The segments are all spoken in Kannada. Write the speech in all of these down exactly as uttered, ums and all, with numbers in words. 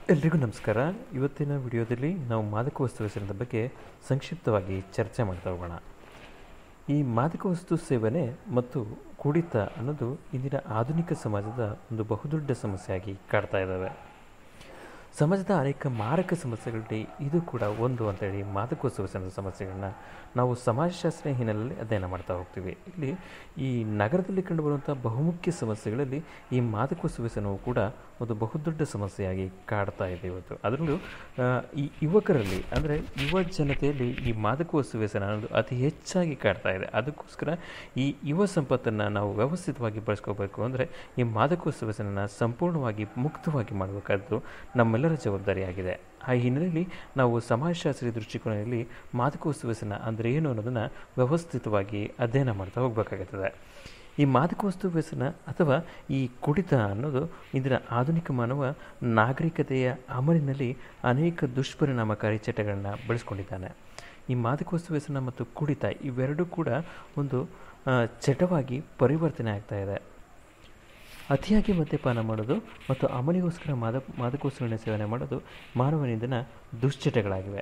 ಎಲ್ರಿಗೂ ನಮಸ್ಕಾರ. ಇವತ್ತಿನ ವಿಡಿಯೋದಲ್ಲಿ ನಾವು ಮಾದಕ ವಸ್ತು ವ್ಯಸನದ ಬಗ್ಗೆ ಸಂಕ್ಷಿಪ್ತವಾಗಿ ಚರ್ಚೆ ಮಾಡ್ತಾ ಹೋಗೋಣ. ಈ ಮಾದಕ ವಸ್ತು ಸೇವನೆ ಮತ್ತು ಕುಡಿತ ಅನ್ನೋದು ಇಂದಿನ ಆಧುನಿಕ ಸಮಾಜದ ಒಂದು ಬಹುದೊಡ್ಡ ಸಮಸ್ಯೆಯಾಗಿ ಕಾಡ್ತಾ ಇದ್ದಾವೆ. ಸಮಾಜದ ಅನೇಕ ಮಾರಕ ಸಮಸ್ಯೆಗಳಲ್ಲಿ ಇದು ಕೂಡ ಒಂದು ಅಂತೇಳಿ ಮಾದಕ ವಸ್ತು ವ್ಯಸನದ ಸಮಸ್ಯೆಗಳನ್ನ ನಾವು ಸಮಾಜಶಾಸ್ತ್ರ ಹಿನ್ನೆಲೆಯಲ್ಲಿ ಅಧ್ಯಯನ ಮಾಡ್ತಾ ಹೋಗ್ತೀವಿ. ಇಲ್ಲಿ ಈ ನಗರದಲ್ಲಿ ಕಂಡುಬರುವಂಥ ಬಹುಮುಖ್ಯ ಸಮಸ್ಯೆಗಳಲ್ಲಿ ಈ ಮಾದಕ ವಸ್ತು ವ್ಯಸನವು ಕೂಡ ಒಂದು ಬಹುದೊಡ್ಡ ಸಮಸ್ಯೆಯಾಗಿ ಕಾಡ್ತಾ ಇದೆ ಇವತ್ತು. ಅದರಲ್ಲೂ ಈ ಯುವಕರಲ್ಲಿ ಅಂದರೆ ಯುವ ಜನತೆಯಲ್ಲಿ ಈ ಮಾದಕ ವಸ್ತು ವ್ಯಸನ ಅನ್ನೋದು ಅತಿ ಹೆಚ್ಚಾಗಿ ಕಾಡ್ತಾ ಇದೆ. ಅದಕ್ಕೋಸ್ಕರ ಈ ಯುವ ಸಂಪತ್ತನ್ನು ನಾವು ವ್ಯವಸ್ಥಿತವಾಗಿ ಬಳಸ್ಕೋಬೇಕು ಅಂದರೆ ಈ ಮಾದಕ ವಸ್ತು ವ್ಯಸನನ ಸಂಪೂರ್ಣವಾಗಿ ಮುಕ್ತವಾಗಿ ಮಾಡಬೇಕಾದ್ದು ನಮ್ಮೆಲ್ಲರ ಜವಾಬ್ದಾರಿಯಾಗಿದೆ. ಆ ಹಿನ್ನೆಲೆಯಲ್ಲಿ ನಾವು ಸಮಾಜಶಾಸ್ತ್ರೀಯ ದೃಷ್ಟಿಕೋನದಲ್ಲಿ ಮಾದಕ ವಸ್ತು ವ್ಯಸನ ಅಂದರೆ ಏನು ಅನ್ನೋದನ್ನು ವ್ಯವಸ್ಥಿತವಾಗಿ ಅಧ್ಯಯನ ಮಾಡ್ತಾ ಹೋಗಬೇಕಾಗುತ್ತದೆ. ಈ ಮಾದಕ ವಸ್ತು ವ್ಯಸನ ಅಥವಾ ಈ ಕುಡಿತ ಅನ್ನೋದು ಇಂದಿನ ಆಧುನಿಕ ಮಾನವ ನಾಗರಿಕತೆಯ ಅಮಲಿನಲ್ಲಿ ಅನೇಕ ದುಷ್ಪರಿಣಾಮಕಾರಿ ಚಟಗಳನ್ನು ಬೆಳೆಸ್ಕೊಂಡಿದ್ದಾನೆ. ಈ ಮಾದಕ ವಸ್ತು ವ್ಯಸನ ಮತ್ತು ಕುಡಿತ ಇವೆರಡೂ ಕೂಡ ಒಂದು ಚಟವಾಗಿ ಪರಿವರ್ತನೆ ಆಗ್ತಾ ಇದೆ. ಅತಿಯಾಗಿ ಮದ್ಯಪಾನ ಮಾಡೋದು ಮತ್ತು ಅಮಲಿಗೋಸ್ಕರ ಮಾದ ಮಾದಕ ವಸ್ತುಗಳನ್ನ ಸೇವನೆ ಮಾಡೋದು ಮಾನವನಿಂದನ ದುಶ್ಚಟಗಳಾಗಿವೆ.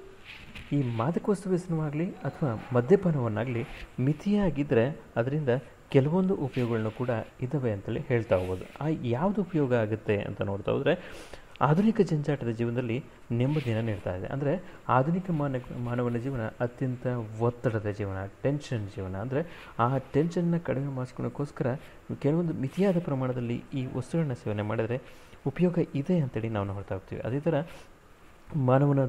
ಈ ಮಾದಕ ವಸ್ತು ವ್ಯಸನವಾಗಲಿ ಅಥವಾ ಮದ್ಯಪಾನವನ್ನಾಗಲಿ ಮಿತಿಯಾಗಿದ್ದರೆ ಅದರಿಂದ ಕೆಲವೊಂದು ಉಪಯೋಗಗಳನ್ನು ಕೂಡ ಇದ್ದಾವೆ ಅಂತೇಳಿ ಹೇಳ್ತಾ ಹೋಗೋದು. ಆ ಯಾವುದು ಉಪಯೋಗ ಆಗುತ್ತೆ ಅಂತ ನೋಡ್ತಾ ಹೋದರೆ ಆಧುನಿಕ ಜಂಜಾಟದ ಜೀವನದಲ್ಲಿ ನೆಮ್ಮದಿಯನ್ನು ನೀಡ್ತಾ ಇದೆ. ಅಂದರೆ ಆಧುನಿಕ ಮಾನ ಮಾನವನ ಜೀವನ ಅತ್ಯಂತ ಒತ್ತಡದ ಜೀವನ, ಟೆನ್ಷನ್ ಜೀವನ. ಅಂದರೆ ಆ ಟೆನ್ಷನ್ನ ಕಡಿಮೆ ಮಾಡಿಸ್ಕೊಳ್ಳೋಕ್ಕೋಸ್ಕರ ಕೆಲವೊಂದು ಮಿತಿಯಾದ ಪ್ರಮಾಣದಲ್ಲಿ ಈ ವಸ್ತುಗಳನ್ನ ಸೇವನೆ ಮಾಡಿದರೆ ಉಪಯೋಗ ಇದೆ ಅಂತೇಳಿ ನಾವು ನೋಡ್ತಾ ಹೋಗ್ತೀವಿ. ಅದೇ ಥರ ಮಾನವನ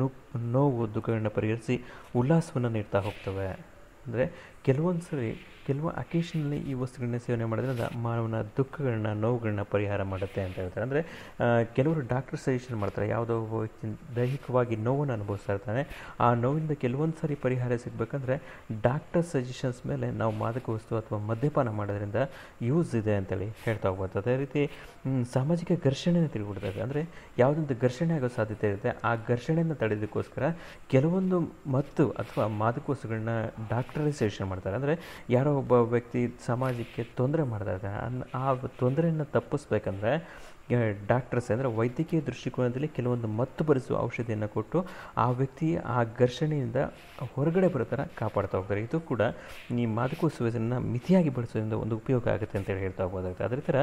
ನೋವು ದುಃಖಗಳನ್ನ ಪರಿಹರಿಸಿ ಉಲ್ಲಾಸವನ್ನು ನೀಡ್ತಾ ಹೋಗ್ತವೆ. ಅಂದರೆ ಕೆಲವೊಂದು ಸರಿ ಕೆಲವು ಅಕೇಶನಲ್ಲಿ ಈ ವಸ್ತುಗಳನ್ನ ಸೇವನೆ ಮಾಡೋದ್ರಿಂದ ಮಾನವನ ದುಃಖಗಳನ್ನ ನೋವುಗಳನ್ನ ಪರಿಹಾರ ಮಾಡುತ್ತೆ ಅಂತ ಹೇಳ್ತಾರೆ. ಅಂದರೆ ಕೆಲವರು ಡಾಕ್ಟರ್ ಸಜೆಷನ್ ಮಾಡ್ತಾರೆ, ಯಾವುದೋ ಒಬ್ಬ ವ್ಯಕ್ತಿ ದೈಹಿಕವಾಗಿ ನೋವನ್ನು ಅನುಭವಿಸ್ತಾ ಇರ್ತಾನೆ, ಆ ನೋವಿಂದ ಕೆಲವೊಂದು ಸಾರಿ ಪರಿಹಾರ ಸಿಗಬೇಕಂದ್ರೆ ಡಾಕ್ಟರ್ ಸಜೆಷನ್ಸ್ ಮೇಲೆ ನಾವು ಮಾದಕ ವಸ್ತು ಅಥವಾ ಮದ್ಯಪಾನ ಮಾಡೋದ್ರಿಂದ ಯೂಸ್ ಇದೆ ಅಂತೇಳಿ ಹೇಳ್ತಾ ಹೋಗ್ಬೋದು. ಅದೇ ರೀತಿ ಸಾಮಾಜಿಕ ಘರ್ಷಣೆನ ತಿಳ್ಕೊಡ್ತಾರೆ. ಅಂದರೆ ಯಾವುದೊಂದು ಘರ್ಷಣೆ ಆಗೋ ಸಾಧ್ಯತೆ ಇರುತ್ತೆ, ಆ ಘರ್ಷಣೆಯನ್ನು ತಡೆಯೋದಕ್ಕೋಸ್ಕರ ಕೆಲವೊಂದು ಮತ್ತು ಅಥವಾ ಮಾದಕ ವಸ್ತುಗಳನ್ನ ಡಾಕ್ಟರೇ ಸಜೆಷನ್ ಮಾಡ್ತಾರೆ. ಅಂದರೆ ಯಾರೋ ಒಬ್ಬ ವ್ಯಕ್ತಿ ಸಮಾಜಕ್ಕೆ ತೊಂದರೆ ಮಾಡ್ತಾ ಇರ್ತಾನೆ, ಆ ತೊಂದರೆಯನ್ನು ತಪ್ಪಿಸ್ಬೇಕಂದ್ರೆ ಡಾಕ್ಟರ್ಸ್ ಅಂದರೆ ವೈದ್ಯಕೀಯ ದೃಷ್ಟಿಕೋನದಲ್ಲಿ ಕೆಲವೊಂದು ಮತ್ತು ಬರೆಸುವ ಔಷಧಿಯನ್ನು ಕೊಟ್ಟು ಆ ವ್ಯಕ್ತಿ ಆ ಘರ್ಷಣೆಯಿಂದ ಹೊರಗಡೆ ಬರೋ ಥರ ಕಾಪಾಡ್ತಾ ಹೋಗ್ತಾರೆ. ಇದು ಕೂಡ ಈ ಮಾದಕ ವಸ್ತು ವ್ಯಸನನ ಮಿತಿಯಾಗಿ ಬಳಸೋದ್ರಿಂದ ಒಂದು ಉಪಯೋಗ ಆಗುತ್ತೆ ಅಂತೇಳಿ ಹೇಳ್ತಾ ಹೋಗೋದಾಗುತ್ತೆ. ಅದೇ ಥರ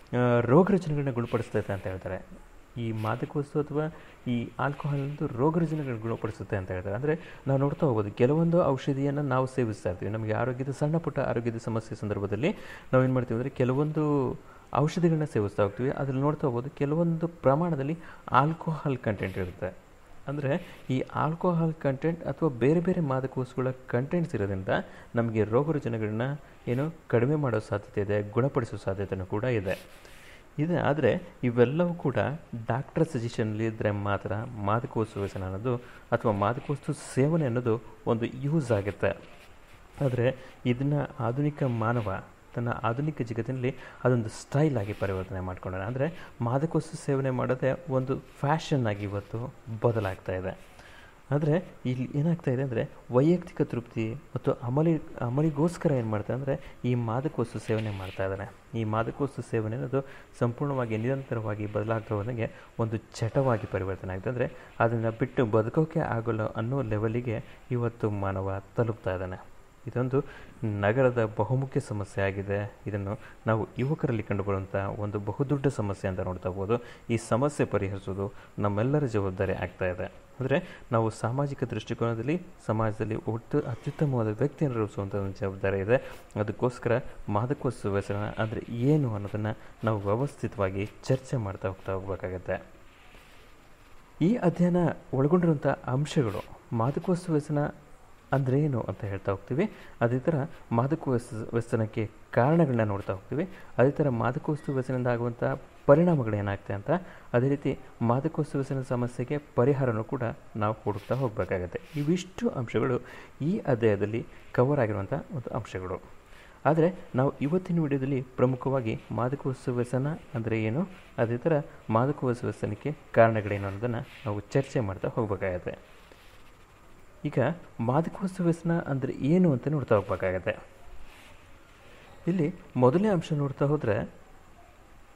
ರೋಗ ರುಜಿನಗಳನ್ನ ಗುಣಪಡಿಸ್ತೈತೆ ಅಂತ ಹೇಳ್ತಾರೆ. ಈ ಮಾದಕ ವಸ್ತು ಅಥವಾ ಈ ಆಲ್ಕೋಹಾಲ್ ಅಂತೂ ರೋಗ ರುಜಿನಗಳು ಗುಣಪಡಿಸುತ್ತೆ ಅಂತ ಹೇಳ್ತಾರೆ. ಅಂದರೆ ನಾವು ನೋಡ್ತಾ ಹೋಗ್ಬೋದು, ಕೆಲವೊಂದು ಔಷಧಿಯನ್ನು ನಾವು ಸೇವಿಸ್ತಾ ಇರ್ತೀವಿ. ನಮಗೆ ಆರೋಗ್ಯದ ಸಣ್ಣ ಪುಟ್ಟ ಆರೋಗ್ಯದ ಸಮಸ್ಯೆ ಸಂದರ್ಭದಲ್ಲಿ ನಾವೇನು ಮಾಡ್ತೀವಿ ಅಂದರೆ ಕೆಲವೊಂದು ಔಷಧಿಗಳನ್ನ ಸೇವಿಸ್ತಾ ಹೋಗ್ತೀವಿ. ಅದ್ರಲ್ಲಿ ನೋಡ್ತಾ ಹೋಗ್ಬೋದು ಕೆಲವೊಂದು ಪ್ರಮಾಣದಲ್ಲಿ ಆಲ್ಕೋಹಾಲ್ ಕಂಟೆಂಟ್ ಇರುತ್ತೆ. ಅಂದರೆ ಈ ಆಲ್ಕೋಹಾಲ್ ಕಂಟೆಂಟ್ ಅಥವಾ ಬೇರೆ ಬೇರೆ ಮಾದಕ ವಸ್ತುಗಳ ಕಂಟೆಂಟ್ಸ್ ಇರೋದ್ರಿಂದ ನಮಗೆ ರೋಗ ರುಜಿನಗಳನ್ನ ಏನು ಕಡಿಮೆ ಮಾಡೋ ಸಾಧ್ಯತೆ ಇದೆ, ಗುಣಪಡಿಸೋ ಸಾಧ್ಯತೆಯೂ ಕೂಡ ಇದೆ ಇದೆ ಆದರೆ ಇವೆಲ್ಲವೂ ಕೂಡ ಡಾಕ್ಟರ್ ಸಜೆಷನಲ್ಲಿ ಇದ್ದರೆ ಮಾತ್ರ ಮಾದಕ ವಸ್ತು ವ್ಯಸನ ಅನ್ನೋದು ಅಥವಾ ಮಾದಕ ವಸ್ತು ಸೇವನೆ ಅನ್ನೋದು ಒಂದು ಯೂಸ್ ಆಗುತ್ತೆ. ಆದರೆ ಇದನ್ನು ಆಧುನಿಕ ಮಾನವ ತನ್ನ ಆಧುನಿಕ ಜಗತ್ತಿನಲ್ಲಿ ಅದೊಂದು ಸ್ಟೈಲ್ ಆಗಿ ಪರಿವರ್ತನೆ ಮಾಡ್ಕೊಂಡಾನೆ. ಅಂದರೆ ಮಾದಕ ವಸ್ತು ಸೇವನೆ ಮಾಡೋದೇ ಒಂದು ಫ್ಯಾಷನ್ ಆಗಿ ಇವತ್ತು ಬದಲಾಗ್ತಾ ಇದೆ. ಆದರೆ ಇಲ್ಲಿ ಏನಾಗ್ತಾ ಇದೆ ಅಂದರೆ ವೈಯಕ್ತಿಕ ತೃಪ್ತಿ ಮತ್ತು ಅಮಲಿ ಅಮಲಿಗೋಸ್ಕರ ಏನು ಮಾಡ್ತಾರೆ ಅಂದರೆ ಈ ಮಾದಕ ವಸ್ತು ಸೇವನೆ ಮಾಡ್ತಾ ಇದ್ದಾನೆ. ಈ ಮಾದಕ ವಸ್ತು ಸೇವನೆ ಅನ್ನೋದು ಸಂಪೂರ್ಣವಾಗಿ ನಿರಂತರವಾಗಿ ಬದಲಾಗ್ತಾ ಹೋದಂಗೆ ಒಂದು ಚಟವಾಗಿ ಪರಿವರ್ತನೆ ಆಗ್ತದೆ. ಅಂದರೆ ಅದನ್ನು ಬಿಟ್ಟು ಬದುಕೋಕೆ ಆಗೋಲ್ಲ ಅನ್ನೋ ಲೆವೆಲಿಗೆ ಇವತ್ತು ಮಾನವ ತಲುಪ್ತಾ ಇದ್ದಾನೆ. ಇದೊಂದು ನಗರದ ಬಹುಮುಖ್ಯ ಸಮಸ್ಯೆ ಆಗಿದೆ. ಇದನ್ನು ನಾವು ಯುವಕರಲ್ಲಿ ಕಂಡುಬರುವಂಥ ಒಂದು ಬಹುದೊಡ್ಡ ಸಮಸ್ಯೆ ಅಂತ ನೋಡ್ತಾ ಹೋಗ್ಬೋದು. ಈ ಸಮಸ್ಯೆ ಪರಿಹರಿಸೋದು ನಮ್ಮೆಲ್ಲರ ಜವಾಬ್ದಾರಿ ಆಗ್ತಾ ಇದೆ. ಅಂದರೆ ನಾವು ಸಾಮಾಜಿಕ ದೃಷ್ಟಿಕೋನದಲ್ಲಿ ಸಮಾಜದಲ್ಲಿ ಒಟ್ಟು ಅತ್ಯುತ್ತಮವಾದ ವ್ಯಕ್ತಿಯನ್ನು ರೂಪಿಸುವಂಥ ಒಂದು ಜವಾಬ್ದಾರಿ ಇದೆ. ಅದಕ್ಕೋಸ್ಕರ ಮಾದಕ ವಸ್ತು ವ್ಯಸನ ಅಂದರೆ ಏನು ಅನ್ನೋದನ್ನು ನಾವು ವ್ಯವಸ್ಥಿತವಾಗಿ ಚರ್ಚೆ ಮಾಡ್ತಾ ಹೋಗ್ತಾ ಹೋಗಬೇಕಾಗತ್ತೆ. ಈ ಅಧ್ಯಯನ ಒಳಗೊಂಡಿರುವಂಥ ಅಂಶಗಳು ಮಾದಕ ವಸ್ತು ವ್ಯಸನ ಅಂದರೆ ಏನು ಅಂತ ಹೇಳ್ತಾ ಹೋಗ್ತೀವಿ. ಅದೇ ಥರ ಮಾದಕ ವಸ್ತು ವ್ಯಸನಕ್ಕೆ ಕಾರಣಗಳನ್ನ ನೋಡ್ತಾ ಹೋಗ್ತೀವಿ. ಅದೇ ಥರ ಮಾದಕ ವಸ್ತು ವ್ಯಸನದಿಂದ ಆಗುವಂಥ ಪರಿಣಾಮಗಳು ಏನಾಗ್ತದೆ ಅಂತ, ಅದೇ ರೀತಿ ಮಾದಕ ವಸ್ತು ವ್ಯಸನದ ಸಮಸ್ಯೆಗೆ ಪರಿಹಾರನೂ ಕೂಡ ನಾವು ಹುಡುಕ್ತಾ ಹೋಗಬೇಕಾಗತ್ತೆ. ಇವಿಷ್ಟು ಅಂಶಗಳು ಈ ಅಧ್ಯಾಯದಲ್ಲಿ ಕವರ್ ಆಗಿರುವಂಥ ಒಂದು ಅಂಶಗಳು. ಆದರೆ ನಾವು ಇವತ್ತಿನ ವಿಡಿಯೋದಲ್ಲಿ ಪ್ರಮುಖವಾಗಿ ಮಾದಕ ವಸ್ತು ವ್ಯಸನ ಅಂದರೆ ಏನು, ಅದೇ ಥರ ಮಾದಕ ವಸ್ತು ವ್ಯಸನಕ್ಕೆ ಕಾರಣಗಳೇನು ಅನ್ನೋದನ್ನು ನಾವು ಚರ್ಚೆ ಮಾಡ್ತಾ ಹೋಗಬೇಕಾಗತ್ತೆ. ಈಗ ಮಾದಕ ವಸ್ತು ವ್ಯಸನ ಅಂದರೆ ಏನು ಅಂತ ನೋಡ್ತಾ ಹೋಗ್ಬೇಕಾಗತ್ತೆ. ಇಲ್ಲಿ ಮೊದಲನೇ ಅಂಶ ನೋಡ್ತಾ ಹೋದರೆ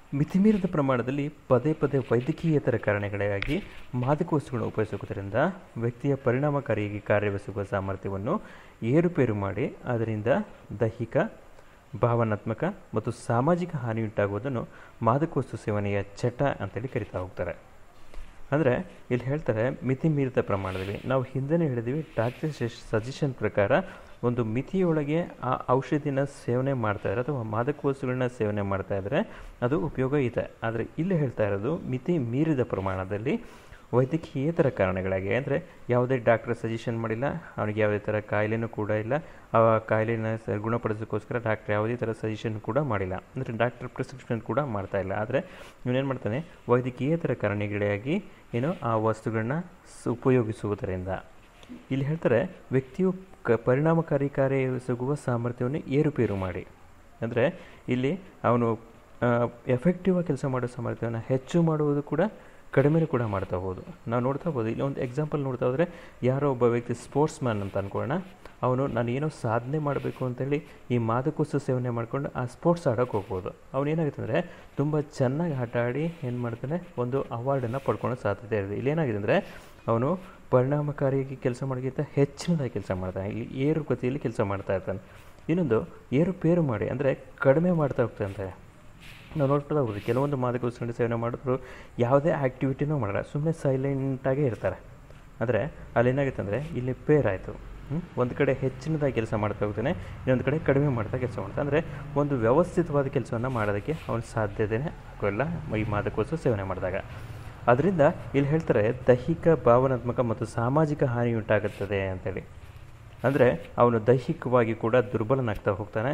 ಮಿತಿಮೀರಿದ ಪ್ರಮಾಣದಲ್ಲಿ ಪದೇ ಪದೇ ವೈದ್ಯಕೀಯೇತರ ಕಾರಣಗಳಿಗಾಗಿ ಮಾದಕ ವಸ್ತುಗಳನ್ನು ಉಪಯೋಗಿಸುವುದರಿಂದ ವ್ಯಕ್ತಿಯ ಪರಿಣಾಮಕಾರಿಯಾಗಿ ಕಾರ್ಯನಿರ್ವಹಿಸುವ ಸಾಮರ್ಥ್ಯವನ್ನು ಏರುಪೇರು ಮಾಡಿ ಅದರಿಂದ ದೈಹಿಕ, ಭಾವನಾತ್ಮಕ ಮತ್ತು ಸಾಮಾಜಿಕ ಹಾನಿಯುಂಟಾಗುವುದನ್ನು ಮಾದಕ ವಸ್ತು ಸೇವನೆಯ ಚಟ ಅಂತೇಳಿ ಕರಿತಾ ಹೋಗ್ತಾರೆ. ಅಂದರೆ ಇಲ್ಲಿ ಹೇಳ್ತಾರೆ ಮಿತಿ ಮೀರಿದ ಪ್ರಮಾಣದಲ್ಲಿ. ನಾವು ಹಿಂದೆನೇ ಹೇಳಿದ್ದೀವಿ, ಡಾಕ್ಟರ್ ಸಜೆಷನ್ ಪ್ರಕಾರ ಒಂದು ಮಿತಿಯೊಳಗೆ ಆ ಔಷಧಿನ ಸೇವನೆ ಮಾಡ್ತಾಯಿದ್ರೆ ಅಥವಾ ಮಾದಕ ವಸ್ತುಗಳನ್ನ ಸೇವನೆ ಮಾಡ್ತಾಯಿದ್ರೆ ಅದು ಉಪಯೋಗ ಇದೆ. ಆದರೆ ಇಲ್ಲಿ ಹೇಳ್ತಾ ಇರೋದು ಮಿತಿ ಮೀರಿದ ಪ್ರಮಾಣದಲ್ಲಿ ವೈದ್ಯಕೀಯೇತರ ಕಾರಣಗಳಾಗಿ, ಅಂದರೆ ಯಾವುದೇ ಡಾಕ್ಟರ್ ಸಜೆಷನ್ ಮಾಡಿಲ್ಲ, ಅವನಿಗೆ ಯಾವುದೇ ಥರ ಕಾಯಿಲೆನೂ ಕೂಡ ಇಲ್ಲ, ಆ ಕಾಯಿಲೆನ ಗುಣಪಡಿಸೋಕ್ಕೋಸ್ಕರ ಡಾಕ್ಟರ್ ಯಾವುದೇ ಥರ ಸಜೆಷನ್ ಕೂಡ ಮಾಡಿಲ್ಲ, ಅಂದರೆ ಡಾಕ್ಟರ್ ಪ್ರಿಸ್ಕ್ರಿಪ್ಷನ್ ಕೂಡ ಮಾಡ್ತಾ ಇಲ್ಲ. ಆದರೆ ಇವನೇನು ಮಾಡ್ತಾನೆ, ವೈದ್ಯಕೀಯೇತರ ಕಾರಣಗಳಿಗಾಗಿ ಏನು ಆ ವಸ್ತುಗಳನ್ನ ಉಪಯೋಗಿಸುವುದರಿಂದ ಇಲ್ಲಿ ಹೇಳ್ತಾರೆ ವ್ಯಕ್ತಿಯು ಕ ಪರಿಣಾಮಕಾರಿ ಕಾರ್ಯನಿರ್ವಹಿಸುವ ಸಾಮರ್ಥ್ಯವನ್ನು ಏರುಪೇರು ಮಾಡಿ. ಅಂದರೆ ಇಲ್ಲಿ ಅವನು ಎಫೆಕ್ಟಿವ್ ಆಗಿ ಕೆಲಸ ಮಾಡೋ ಸಾಮರ್ಥ್ಯವನ್ನು ಹೆಚ್ಚು ಮಾಡುವುದು ಕೂಡ ಕಡಿಮೆನೂ ಕೂಡ ಮಾಡ್ತಾ ಹೋಗೋದು ನಾವು ನೋಡ್ತಾ ಹೋಗೋದು. ಇಲ್ಲಿ ಒಂದು ಎಕ್ಸಾಂಪಲ್ ನೋಡ್ತಾ ಹೋದರೆ, ಯಾರೋ ಒಬ್ಬ ವ್ಯಕ್ತಿ ಸ್ಪೋರ್ಟ್ಸ್ ಮ್ಯಾನ್ ಅಂತ ಅಂದ್ಕೊಳ್ಳೋಣ, ಅವನು ನಾನು ಏನೋ ಸಾಧನೆ ಮಾಡಬೇಕು ಅಂತೇಳಿ ಈ ಮಾದಕೋಸ್ತು ಸೇವನೆ ಮಾಡ್ಕೊಂಡು ಆ ಸ್ಪೋರ್ಟ್ಸ್ ಆಡೋಕ್ಕೆ ಹೋಗ್ಬೋದು. ಅವನೇನಾಗುತ್ತೆ ಅಂದರೆ ತುಂಬ ಚೆನ್ನಾಗಿ ಆಟ ಆಡಿ ಏನು ಮಾಡ್ತಾನೆ, ಒಂದು ಅವಾರ್ಡನ್ನು ಪಡ್ಕೊಳ್ಳೋ ಸಾಧ್ಯತೆ ಇದೆ. ಇಲ್ಲೇನಾಗಿದೆ ಅಂದರೆ ಅವನು ಪರಿಣಾಮಕಾರಿಯಾಗಿ ಕೆಲಸ ಮಾಡೋಕ್ಕಿಂತ ಹೆಚ್ಚಿನದಾಗಿ ಕೆಲಸ ಮಾಡ್ತಾನೆ, ಇಲ್ಲಿ ಏರುಗತಿಯಲ್ಲಿ ಕೆಲಸ ಮಾಡ್ತಾ ಇರ್ತಾನೆ. ಇನ್ನೊಂದು ಏರುಪೇರು ಮಾಡಿ, ಅಂದರೆ ಕಡಿಮೆ ಮಾಡ್ತಾ ಹೋಗ್ತಾನೆ. ನಾವು ನೋಡ್ತಾ ಹೋಗ್ಬೋದು ಕೆಲವೊಂದು ಮಾದಕ ವಸ್ತುಗಳ ಸೇವನೆ ಮಾಡಿದ್ರು ಯಾವುದೇ ಆ್ಯಕ್ಟಿವಿಟಿನೂ ಮಾಡಲ್ಲ, ಸುಮ್ಮನೆ ಸೈಲೆಂಟಾಗೇ ಇರ್ತಾರೆ. ಅಂದರೆ ಅಲ್ಲೇನಾಗುತ್ತೆ ಅಂದರೆ ಇಲ್ಲಿ ಪೇರಾಯಿತು, ಒಂದು ಕಡೆ ಹೆಚ್ಚಿನದಾಗಿ ಕೆಲಸ ಮಾಡ್ತಾ ಹೋಗ್ತಾನೆ, ಇನ್ನೊಂದು ಕಡೆ ಕಡಿಮೆ ಮಾಡ್ತಾ ಕೆಲಸ ಮಾಡ್ತಾನೆ. ಅಂದರೆ ಒಂದು ವ್ಯವಸ್ಥಿತವಾದ ಕೆಲಸವನ್ನು ಮಾಡೋದಕ್ಕೆ ಅವನ ಸಾಧ್ಯತೆಯೇ ಆಗೋಲ್ಲ ಈ ಮಾದಕ ವಸ್ತು ಸೇವನೆ ಮಾಡಿದಾಗ. ಅದರಿಂದ ಇಲ್ಲಿ ಹೇಳ್ತಾರೆ ದೈಹಿಕ, ಭಾವನಾತ್ಮಕ ಮತ್ತು ಸಾಮಾಜಿಕ ಹಾನಿ ಉಂಟಾಗುತ್ತದೆ ಅಂತೇಳಿ. ಅಂದರೆ ಅವನು ದೈಹಿಕವಾಗಿ ಕೂಡ ದುರ್ಬಲನಾಗ್ತಾ ಹೋಗ್ತಾನೆ,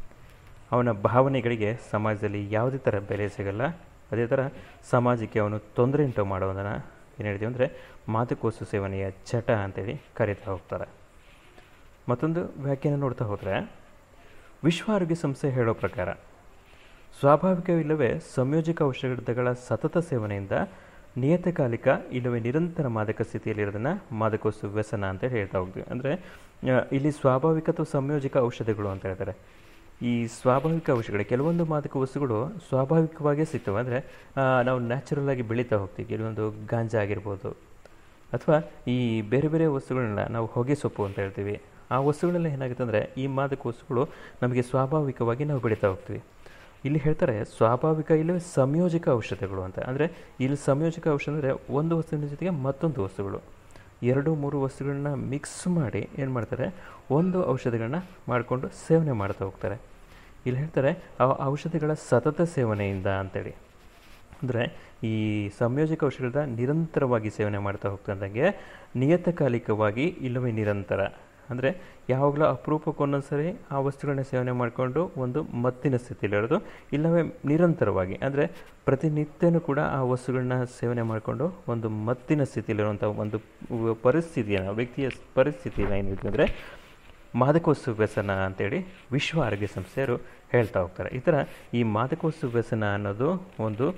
ಅವನ ಭಾವನೆಗಳಿಗೆ ಸಮಾಜದಲ್ಲಿ ಯಾವುದೇ ಥರ ಬೆಲೆ ಸಿಗಲ್ಲ, ಅದೇ ಥರ ಸಮಾಜಕ್ಕೆ ಅವನು ತೊಂದರೆ ಉಂಟು ಮಾಡೋದನ್ನು ಏನು ಹೇಳ್ತೀವಿ ಅಂದರೆ ಮಾದಕ ವಸ್ತು ಸೇವನೆಯ ಚಟ ಅಂತೇಳಿ ಕರೀತಾ ಹೋಗ್ತಾರೆ. ಮತ್ತೊಂದು ವ್ಯಾಖ್ಯಾನ ನೋಡ್ತಾ ಹೋದರೆ, ವಿಶ್ವ ಆರೋಗ್ಯ ಸಂಸ್ಥೆ ಹೇಳೋ ಪ್ರಕಾರ ಸ್ವಾಭಾವಿಕವಿಲ್ಲವೇ ಸಂಯೋಜಕ ಔಷಧಗಳ ಸತತ ಸೇವನೆಯಿಂದ ನಿಯತಕಾಲಿಕ ಇಲ್ಲವೇ ನಿರಂತರ ಮಾದಕ ಸ್ಥಿತಿಯಲ್ಲಿರೋದನ್ನು ಮಾದಕ ವಸ್ತು ವ್ಯಸನ ಅಂತೇಳಿ ಹೇಳ್ತಾ ಹೋಗ್ತೀವಿ. ಅಂದರೆ ಇಲ್ಲಿ ಸ್ವಾಭಾವಿಕ ಅಥವಾ ಸಂಯೋಜಕ ಔಷಧಗಳು ಅಂತ ಹೇಳ್ತಾರೆ. ಈ ಸ್ವಾಭಾವಿಕ ಔಷಧಗಳು ಕೆಲವೊಂದು ಮಾದಕ ವಸ್ತುಗಳು ಸ್ವಾಭಾವಿಕವಾಗೇ ಸಿಗ್ತವೆ, ಅಂದರೆ ನಾವು ನ್ಯಾಚುರಲ್ ಆಗಿ ಬೆಳೀತಾ ಹೋಗ್ತೀವಿ. ಕೆಲವೊಂದು ಗಾಂಜಾ ಆಗಿರ್ಬೋದು ಅಥವಾ ಈ ಬೇರೆ ಬೇರೆ ವಸ್ತುಗಳನ್ನ ನಾವು ಹೊಗೆ ಸೊಪ್ಪು ಅಂತ ಹೇಳ್ತೀವಿ. ಆ ವಸ್ತುಗಳೆಲ್ಲ ಏನಾಗುತ್ತೆ ಅಂದರೆ ಈ ಮಾದಕ ವಸ್ತುಗಳು ನಮಗೆ ಸ್ವಾಭಾವಿಕವಾಗಿ ನಾವು ಬೆಳೀತಾ ಹೋಗ್ತೀವಿ. ಇಲ್ಲಿ ಹೇಳ್ತಾರೆ ಸ್ವಾಭಾವಿಕ ಇಲ್ಲವೇ ಸಂಯೋಜಕ ಔಷಧಗಳು ಅಂತ. ಅಂದರೆ ಇಲ್ಲಿ ಸಂಯೋಜಕ ಔಷಧ ಅಂದರೆ ಒಂದು ವಸ್ತುವಿನ ಜೊತೆಗೆ ಮತ್ತೊಂದು ವಸ್ತುಗಳು, ಎರಡು ಮೂರು ವಸ್ತುಗಳನ್ನ ಮಿಕ್ಸ್ ಮಾಡಿ ಏನು ಮಾಡ್ತಾರೆ, ಒಂದು ಔಷಧಿಗಳನ್ನ ಮಾಡಿಕೊಂಡು ಸೇವನೆ ಮಾಡ್ತಾ ಹೋಗ್ತಾರೆ. ಇಲ್ಲಿ ಹೇಳ್ತಾರೆ ಆ ಔಷಧಿಗಳ ಸತತ ಸೇವನೆಯಿಂದ ಅಂತೇಳಿ. ಅಂದರೆ ಈ ಸಂಯೋಜಕ ಔಷಧಗಳನ್ನ ನಿರಂತರವಾಗಿ ಸೇವನೆ ಮಾಡ್ತಾ ಹೋಗ್ತಂದಂಗೆ ನಿಯತಕಾಲಿಕವಾಗಿ ಇಲ್ಲವೇ ನಿರಂತರ, ಅಂದರೆ ಯಾವಾಗಲೂ ಅಪರೂಪಕ್ಕೊಂದೊಂದು ಸರಿ ಆ ವಸ್ತುಗಳನ್ನ ಸೇವನೆ ಮಾಡಿಕೊಂಡು ಒಂದು ಮತ್ತಿನ ಸ್ಥಿತಿಯಲ್ಲಿರೋದು, ಇಲ್ಲವೇ ನಿರಂತರವಾಗಿ ಅಂದರೆ ಪ್ರತಿನಿತ್ಯನೂ ಕೂಡ ಆ ವಸ್ತುಗಳನ್ನ ಸೇವನೆ ಮಾಡಿಕೊಂಡು ಒಂದು ಮತ್ತಿನ ಸ್ಥಿತಿಯಲ್ಲಿರುವಂಥ ಒಂದು ಪರಿಸ್ಥಿತಿಯನ್ನು, ವ್ಯಕ್ತಿಯ ಪರಿಸ್ಥಿತಿಯನ್ನು ಏನಿದೆ ಅಂದರೆ ಮಾದಕ ವಸ್ತು ವ್ಯಸನ ಅಂತೇಳಿ ವಿಶ್ವ ಆರೋಗ್ಯ ಸಂಸ್ಥೆಯವರು ಹೇಳ್ತಾ ಹೋಗ್ತಾರೆ. ಈ ಥರ ಈ ಮಾದಕ ವಸ್ತು ವ್ಯಸನ ಅನ್ನೋದು ಒಂದು